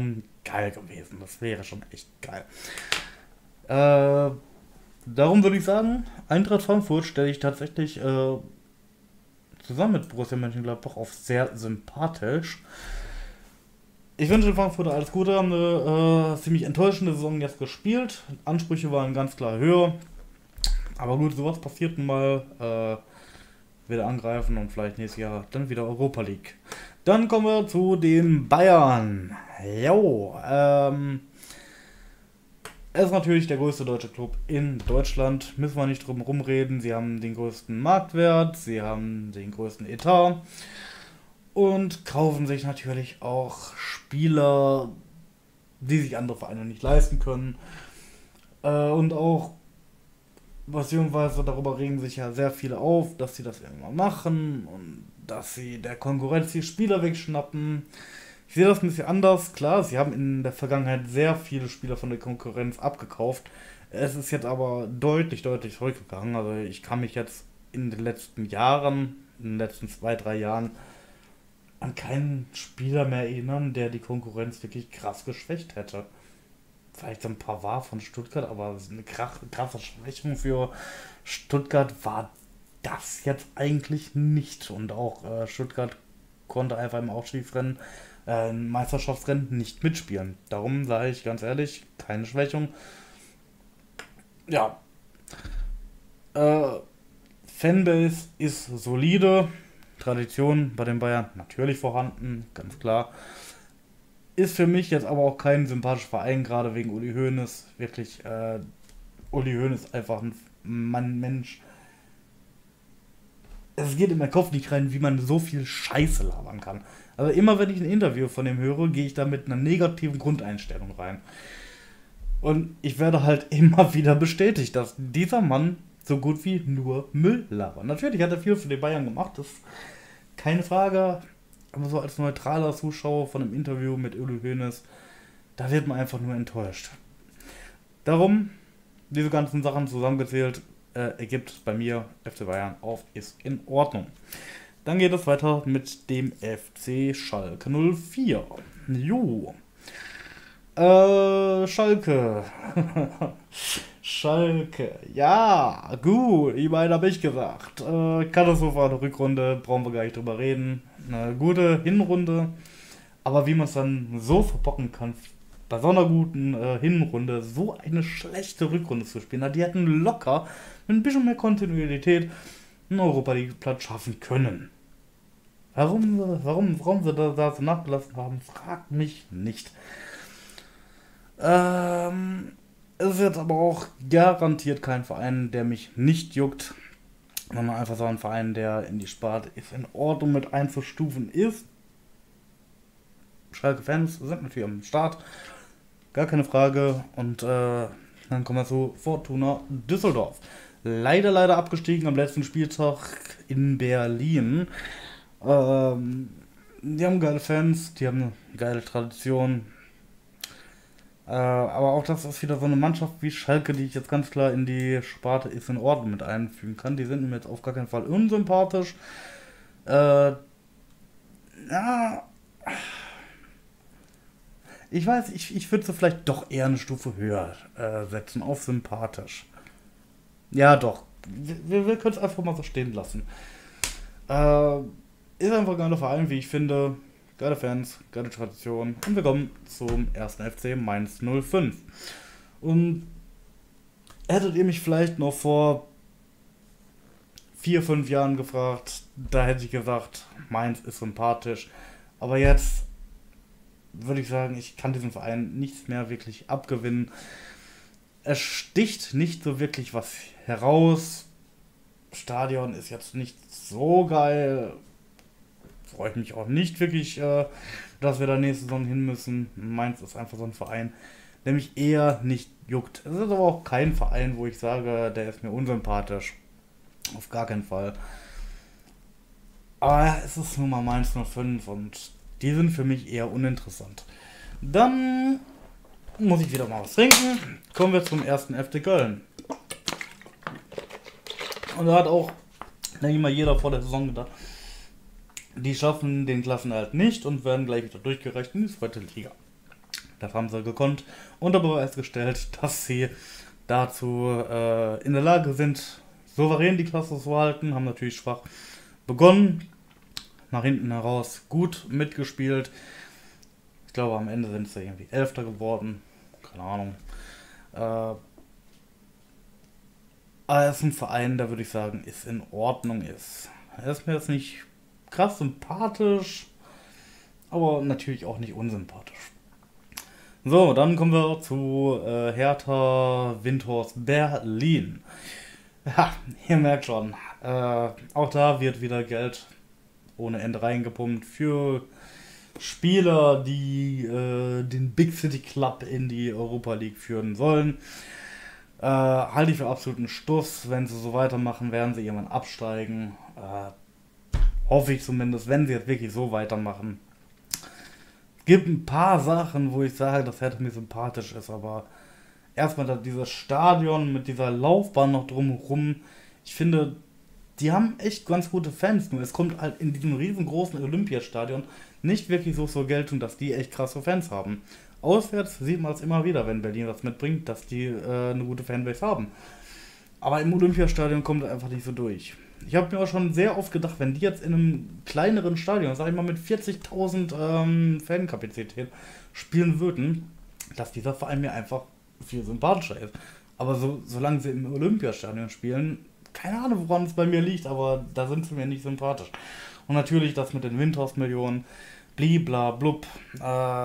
geil gewesen. Das wäre schon echt geil. Äh, darum würde ich sagen, Eintracht Frankfurt stelle ich tatsächlich äh, zusammen mit Borussia Mönchengladbach auf sehr sympathisch. Ich wünsche den Frankfurter alles Gute, haben eine äh, ziemlich enttäuschende Saison jetzt gespielt. Ansprüche waren ganz klar höher. Aber gut, sowas passiert nun mal. Äh, wieder angreifen und vielleicht nächstes Jahr dann wieder Europa League. Dann kommen wir zu den Bayern. Jo, ähm, es ist natürlich der größte deutsche Club in Deutschland. Müssen wir nicht drum rumreden. Sie haben den größten Marktwert, sie haben den größten Etat. Und kaufen sich natürlich auch Spieler, die sich andere Vereine nicht leisten können. Äh, und auch, beziehungsweise darüber regen sich ja sehr viele auf, dass sie das immer machen und dass sie der Konkurrenz die Spieler wegschnappen. Ich sehe das ein bisschen anders. Klar, sie haben in der Vergangenheit sehr viele Spieler von der Konkurrenz abgekauft. Es ist jetzt aber deutlich, deutlich zurückgegangen. Also ich kann mich jetzt in den letzten Jahren, in den letzten zwei, drei Jahren, an keinen Spieler mehr erinnern, der die Konkurrenz wirklich krass geschwächt hätte. Vielleicht so ein Pavard von Stuttgart, aber eine krasse Schwächung für Stuttgart war das jetzt eigentlich nicht. Und auch äh, Stuttgart konnte einfach im Aufstiegsrennen, äh, im Meisterschaftsrennen nicht mitspielen. Darum sage ich ganz ehrlich, keine Schwächung. Ja. Äh, Fanbase ist solide. Tradition bei den Bayern natürlich vorhanden, ganz klar. Ist für mich jetzt aber auch kein sympathischer Verein, gerade wegen Uli Hoeneß. Wirklich, äh, Uli Hoeneß ist einfach ein Mann, Mensch. Es geht in meinen Kopf nicht rein, wie man so viel Scheiße labern kann. Also immer wenn ich ein Interview von dem höre, gehe ich da mit einer negativen Grundeinstellung rein. Und ich werde halt immer wieder bestätigt, dass dieser Mann so gut wie nur Müll labern. Natürlich hat er viel für die Bayern gemacht, das ist keine Frage. Aber so als neutraler Zuschauer von einem Interview mit Uli Hoeneß, da wird man einfach nur enttäuscht. Darum, diese ganzen Sachen zusammengezählt, äh, ergibt bei mir F C Bayern auf ist in Ordnung. Dann geht es weiter mit dem F C Schalke null vier. Jo. Äh, Schalke. Schalke. Ja, gut. Ich meine, habe ich gesagt. Äh, katastrophale Rückrunde, brauchen wir gar nicht drüber reden. Eine gute Hinrunde. Aber wie man es dann so verbocken kann, bei so einer guten äh, Hinrunde so eine schlechte Rückrunde zu spielen. Die hätten locker mit ein bisschen mehr Kontinuität einen Europa League Platz schaffen können. Warum, warum, warum sie da, da so nachgelassen haben, fragt mich nicht. Ähm, es ist jetzt aber auch garantiert kein Verein, der mich nicht juckt, sondern einfach so ein Verein, der in die Sparte ist in Ordnung mit einzustufen ist. Schalke-Fans sind natürlich am Start, gar keine Frage. Und äh, dann kommen wir zu Fortuna Düsseldorf. Leider, leider abgestiegen am letzten Spieltag in Berlin. Ähm, die haben geile Fans, die haben eine geile Tradition. Äh, aber auch das ist wieder so eine Mannschaft wie Schalke, die ich jetzt ganz klar in die Sparte ist in Ordnung mit einfügen kann. Die sind mir jetzt auf gar keinen Fall unsympathisch. Äh, ja, ich weiß, ich, ich würde sie vielleicht doch eher eine Stufe höher äh, setzen, auf sympathisch. Ja, doch. Wir, wir können es einfach mal so stehen lassen. Äh, ist einfach ein geiler Verein, wie ich finde. Geile Fans, geile Tradition. Und wir kommen zum ersten F C Mainz null fünf. Und hättet ihr mich vielleicht noch vor vier, fünf Jahren gefragt, da hätte ich gesagt, Mainz ist sympathisch. Aber jetzt würde ich sagen, ich kann diesem Verein nichts mehr wirklich abgewinnen. Es sticht nicht so wirklich was heraus. Stadion ist jetzt nicht so geil. Freue ich mich auch nicht wirklich, äh, dass wir da nächste Saison hin müssen. Mainz ist einfach so ein Verein, der mich eher nicht juckt. Es ist aber auch kein Verein, wo ich sage, der ist mir unsympathisch. Auf gar keinen Fall. Aber es ist nun mal Mainz null fünf und die sind für mich eher uninteressant. Dann muss ich wieder mal was trinken. Kommen wir zum ersten F C Köln. Und da hat auch, denke ich mal, jeder vor der Saison gedacht, die schaffen den Klassenerhalt nicht und werden gleich wieder durchgereicht in die zweite Liga. Das haben sie gekonnt und aber Beweis gestellt, dass sie dazu äh, in der Lage sind, souverän die Klasse zu halten. Haben natürlich schwach begonnen, nach hinten heraus gut mitgespielt. Ich glaube, am Ende sind sie irgendwie Elfter geworden. Keine Ahnung. Äh, aber es ist ein Verein, der würde ich sagen, ist in Ordnung ist. Er ist mir jetzt nicht krass sympathisch, aber natürlich auch nicht unsympathisch. So, dann kommen wir zu äh, Hertha Windhorst Berlin. Ja, ihr merkt schon, äh, auch da wird wieder Geld ohne Ende reingepumpt für Spieler, die äh, den Big City Club in die Europa League führen sollen. Äh, halte ich für absoluten Stuss. Wenn sie so weitermachen, werden sie irgendwann absteigen. Äh, hoffe ich zumindest, wenn sie jetzt wirklich so weitermachen. Es gibt ein paar Sachen, wo ich sage, dass Hertha mir sympathisch ist, aber erstmal da dieses Stadion mit dieser Laufbahn noch drumherum. Ich finde, die haben echt ganz gute Fans, nur es kommt halt in diesem riesengroßen Olympiastadion nicht wirklich so zur Geltung, dass die echt krasse Fans haben. Auswärts sieht man es immer wieder, wenn Berlin was mitbringt, dass die äh, eine gute Fanbase haben. Aber im Olympiastadion kommt es einfach nicht so durch. Ich habe mir auch schon sehr oft gedacht, wenn die jetzt in einem kleineren Stadion, sag ich mal mit vierzigtausend ähm, Fankapazität spielen würden, dass dieser Verein mir einfach viel sympathischer ist. Aber so, solange sie im Olympiastadion spielen, keine Ahnung, woran es bei mir liegt, aber da sind sie mir nicht sympathisch. Und natürlich das mit den Windhorst-Millionen, blibla blub, äh,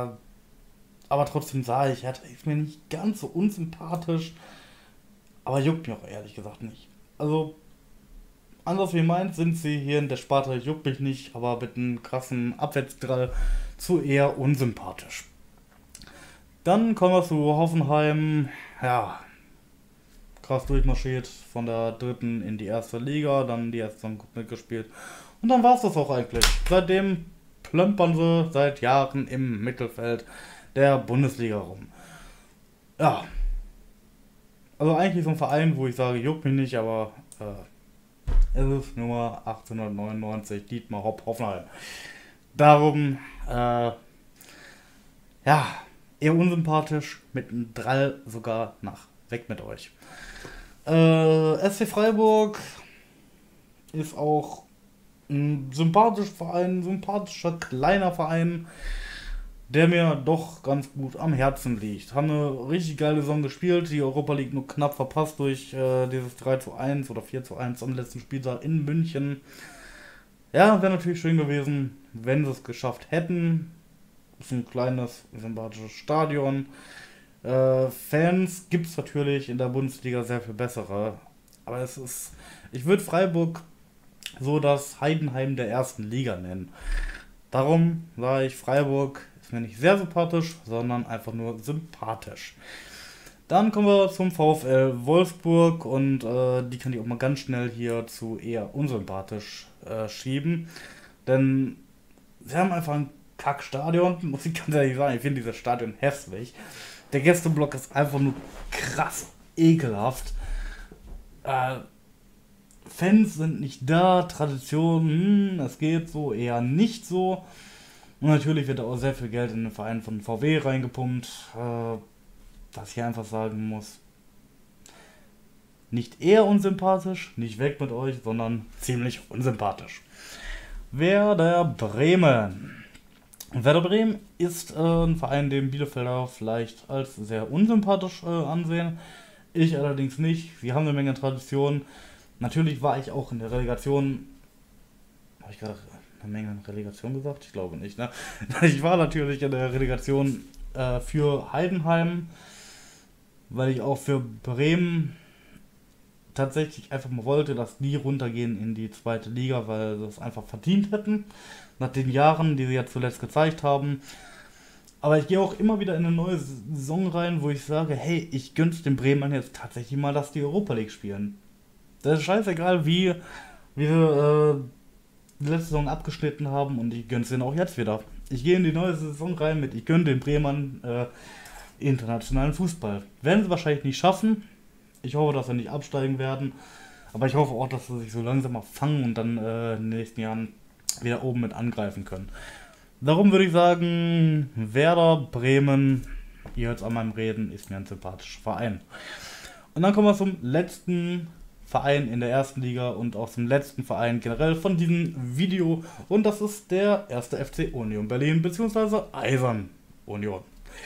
aber trotzdem sage ich, Hertha ist mir nicht ganz so unsympathisch, aber juckt mir auch ehrlich gesagt nicht. Also, anders wie meint, sind sie hier in der Sparte, juckt mich nicht, aber mit einem krassen Abwärtsdrall zu eher unsympathisch. Dann kommen wir zu Hoffenheim, ja, krass durchmarschiert von der dritten in die erste Liga, dann die erste Saison gut mitgespielt und dann war es das auch eigentlich. Seitdem plömpern sie seit Jahren im Mittelfeld der Bundesliga rum. Ja, also eigentlich so ein Verein, wo ich sage, juckt mich nicht, aber äh, es ist Nummer achtzehnhundertneunundneunzig, Dietmar Hopp Hoffenheim. Darum, äh, ja, eher unsympathisch, mit einem Drall sogar nach weg mit euch. Äh, S C Freiburg ist auch ein sympathischer Verein, sympathischer kleiner Verein, der mir doch ganz gut am Herzen liegt. Haben eine richtig geile Saison gespielt, die Europa League nur knapp verpasst durch äh, dieses drei zu eins oder vier zu eins am letzten Spieltag in München. Ja, wäre natürlich schön gewesen, wenn sie es geschafft hätten. Ist ein kleines, sympathisches Stadion. Äh, Fans gibt es natürlich in der Bundesliga sehr viel bessere. Aber es ist, ich würde Freiburg so das Heidenheim der ersten Liga nennen. Darum sage ich, Freiburg ist mir nicht sehr sympathisch, sondern einfach nur sympathisch. Dann kommen wir zum VfL Wolfsburg und äh, die kann ich auch mal ganz schnell hier zu eher unsympathisch äh, schieben. Denn sie haben einfach ein Kackstadion, muss ich ganz ehrlich sagen. Ich finde dieses Stadion hässlich. Der Gästeblock ist einfach nur krass ekelhaft. Äh, Fans sind nicht da, Tradition, hm, es geht so, eher nicht so. Und natürlich wird da auch sehr viel Geld in den Verein von V W reingepumpt. Äh, was ich einfach sagen muss. Nicht eher unsympathisch, nicht weg mit euch, sondern ziemlich unsympathisch. Werder Bremen. Werder Bremen ist äh, ein Verein, den Bielefelder vielleicht als sehr unsympathisch äh, ansehen. Ich allerdings nicht. Sie haben eine Menge Tradition. Natürlich war ich auch in der Relegation. Habe ich gerade eine Menge Relegation gesagt? Ich glaube nicht. Ne? Ich war natürlich in der Relegation äh, für Heidenheim, weil ich auch für Bremen tatsächlich einfach mal wollte, dass die runtergehen in die zweite Liga, weil sie es einfach verdient hätten. Nach den Jahren, die sie ja zuletzt gezeigt haben. Aber ich gehe auch immer wieder in eine neue Saison rein, wo ich sage, hey, ich gönn's den Bremern jetzt tatsächlich mal, dass die Europa League spielen. Das ist scheißegal, wie, wie wir äh, die letzte Saison abgeschnitten haben und ich gönn's denen auch jetzt wieder. Ich gehe in die neue Saison rein mit, ich gönne den Bremern äh, internationalen Fußball. Werden sie wahrscheinlich nicht schaffen. Ich hoffe, dass sie nicht absteigen werden. Aber ich hoffe auch, dass sie sich so langsam mal fangen und dann äh, in den nächsten Jahren wieder oben mit angreifen können. Darum würde ich sagen, Werder Bremen ihr hört es an meinem Reden, ist mir ein sympathischer Verein. Und dann kommen wir zum letzten Verein in der ersten Liga und auch zum letzten Verein generell von diesem Video. Und das ist der erste F C Union Berlin, beziehungsweise Eisern Union.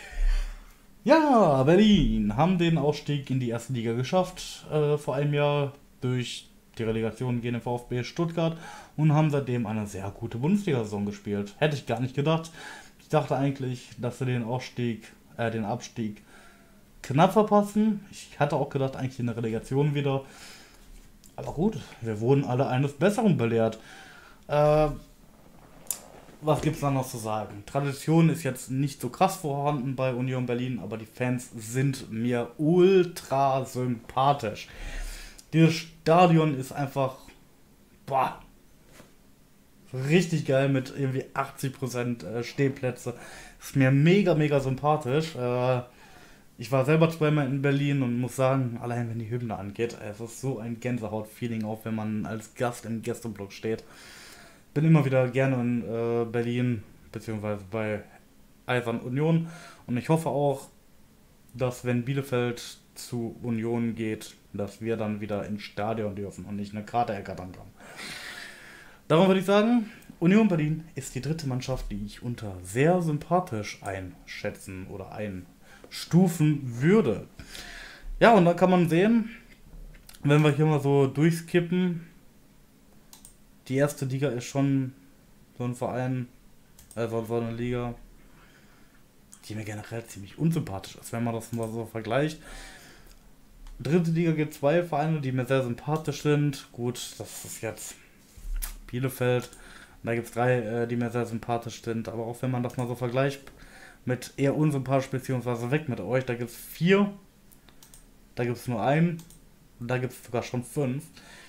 Ja, Berlin haben den Aufstieg in die erste Liga geschafft, äh, vor einem Jahr durch die Relegation gegen den VfB Stuttgart und haben seitdem eine sehr gute Bundesliga-Saison gespielt. Hätte ich gar nicht gedacht. Ich dachte eigentlich, dass sie den Aufstieg, äh, den Abstieg knapp verpassen. Ich hatte auch gedacht, eigentlich in der Relegation wieder. Aber gut, wir wurden alle eines Besseren belehrt. Äh, was gibt's da noch zu sagen? Tradition ist jetzt nicht so krass vorhanden bei Union Berlin, aber die Fans sind mir ultra sympathisch. Dieses Stadion ist einfach, boah, richtig geil mit irgendwie achtzig Prozent Stehplätze. Ist mir mega, mega sympathisch. Äh, Ich war selber zweimal in Berlin und muss sagen, allein wenn die Hymne angeht, es ist so ein Gänsehaut-Feeling, auch wenn man als Gast im Gästeblock steht. Bin immer wieder gerne in äh, Berlin, beziehungsweise bei Eisern Union. Und ich hoffe auch, dass wenn Bielefeld zu Union geht, dass wir dann wieder ins Stadion dürfen und nicht eine Karte ergattern können. Darum würde ich sagen, Union Berlin ist die dritte Mannschaft, die ich unter sehr sympathisch einschätzen oder ein Stufen würde. Ja, und da kann man sehen, wenn wir hier mal so durchskippen, die erste Liga ist schon so ein Verein, also so eine Liga, die mir generell ziemlich unsympathisch ist, wenn man das mal so vergleicht. Dritte Liga gibt es zwei Vereine, die mir sehr sympathisch sind. Gut, das ist jetzt Bielefeld. Da gibt es drei, äh, die mir sehr sympathisch sind. Aber auch wenn man das mal so vergleicht mit eher unsympathisch beziehungsweise weg mit euch, da gibt es vier, da gibt es nur einen, und da gibt es sogar schon fünf.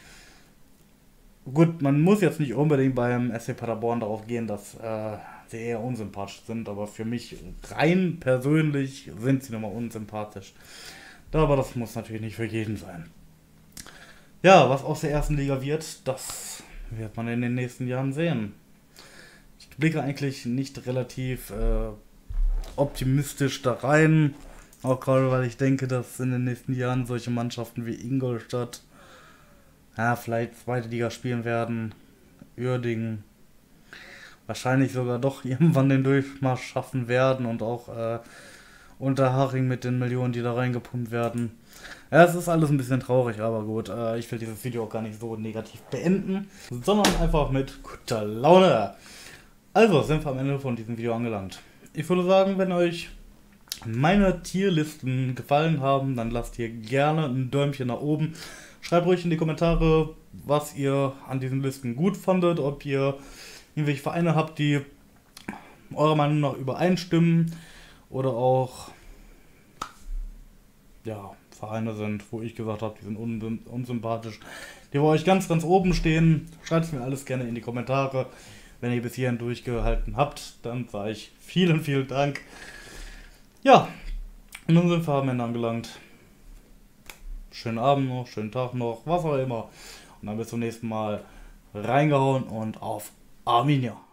Gut, man muss jetzt nicht unbedingt beim S C Paderborn darauf gehen, dass äh, sie eher unsympathisch sind, aber für mich rein persönlich sind sie nochmal unsympathisch. Aber das muss natürlich nicht für jeden sein. Ja, was aus der ersten Liga wird, das wird man in den nächsten Jahren sehen. Ich blicke eigentlich nicht relativ äh, optimistisch da rein, auch gerade weil ich denke, dass in den nächsten Jahren solche Mannschaften wie Ingolstadt ja, vielleicht zweite Liga spielen werden, Uerdingen wahrscheinlich sogar doch irgendwann den Durchmarsch schaffen werden und auch äh, Unterhaching mit den Millionen, die da reingepumpt werden. Ja, es ist alles ein bisschen traurig, aber gut, äh, ich will dieses Video auch gar nicht so negativ beenden, sondern einfach mit guter Laune. Also, sind wir am Ende von diesem Video angelangt. Ich würde sagen, wenn euch meine Tierlisten gefallen haben, dann lasst hier gerne ein Däumchen nach oben. Schreibt ruhig in die Kommentare, was ihr an diesen Listen gut fandet, ob ihr irgendwelche Vereine habt, die eurer Meinung nach übereinstimmen oder auch ja, Vereine sind, wo ich gesagt habe, die sind un unsympathisch, die bei euch ganz, ganz oben stehen. Schreibt es mir alles gerne in die Kommentare. Wenn ihr bis hierhin durchgehalten habt, dann sage ich vielen, vielen Dank. Ja, und nun sind wir am Ende angelangt. Schönen Abend noch, schönen Tag noch, was auch immer. Und dann bis zum nächsten Mal. Reingehauen und auf Arminia.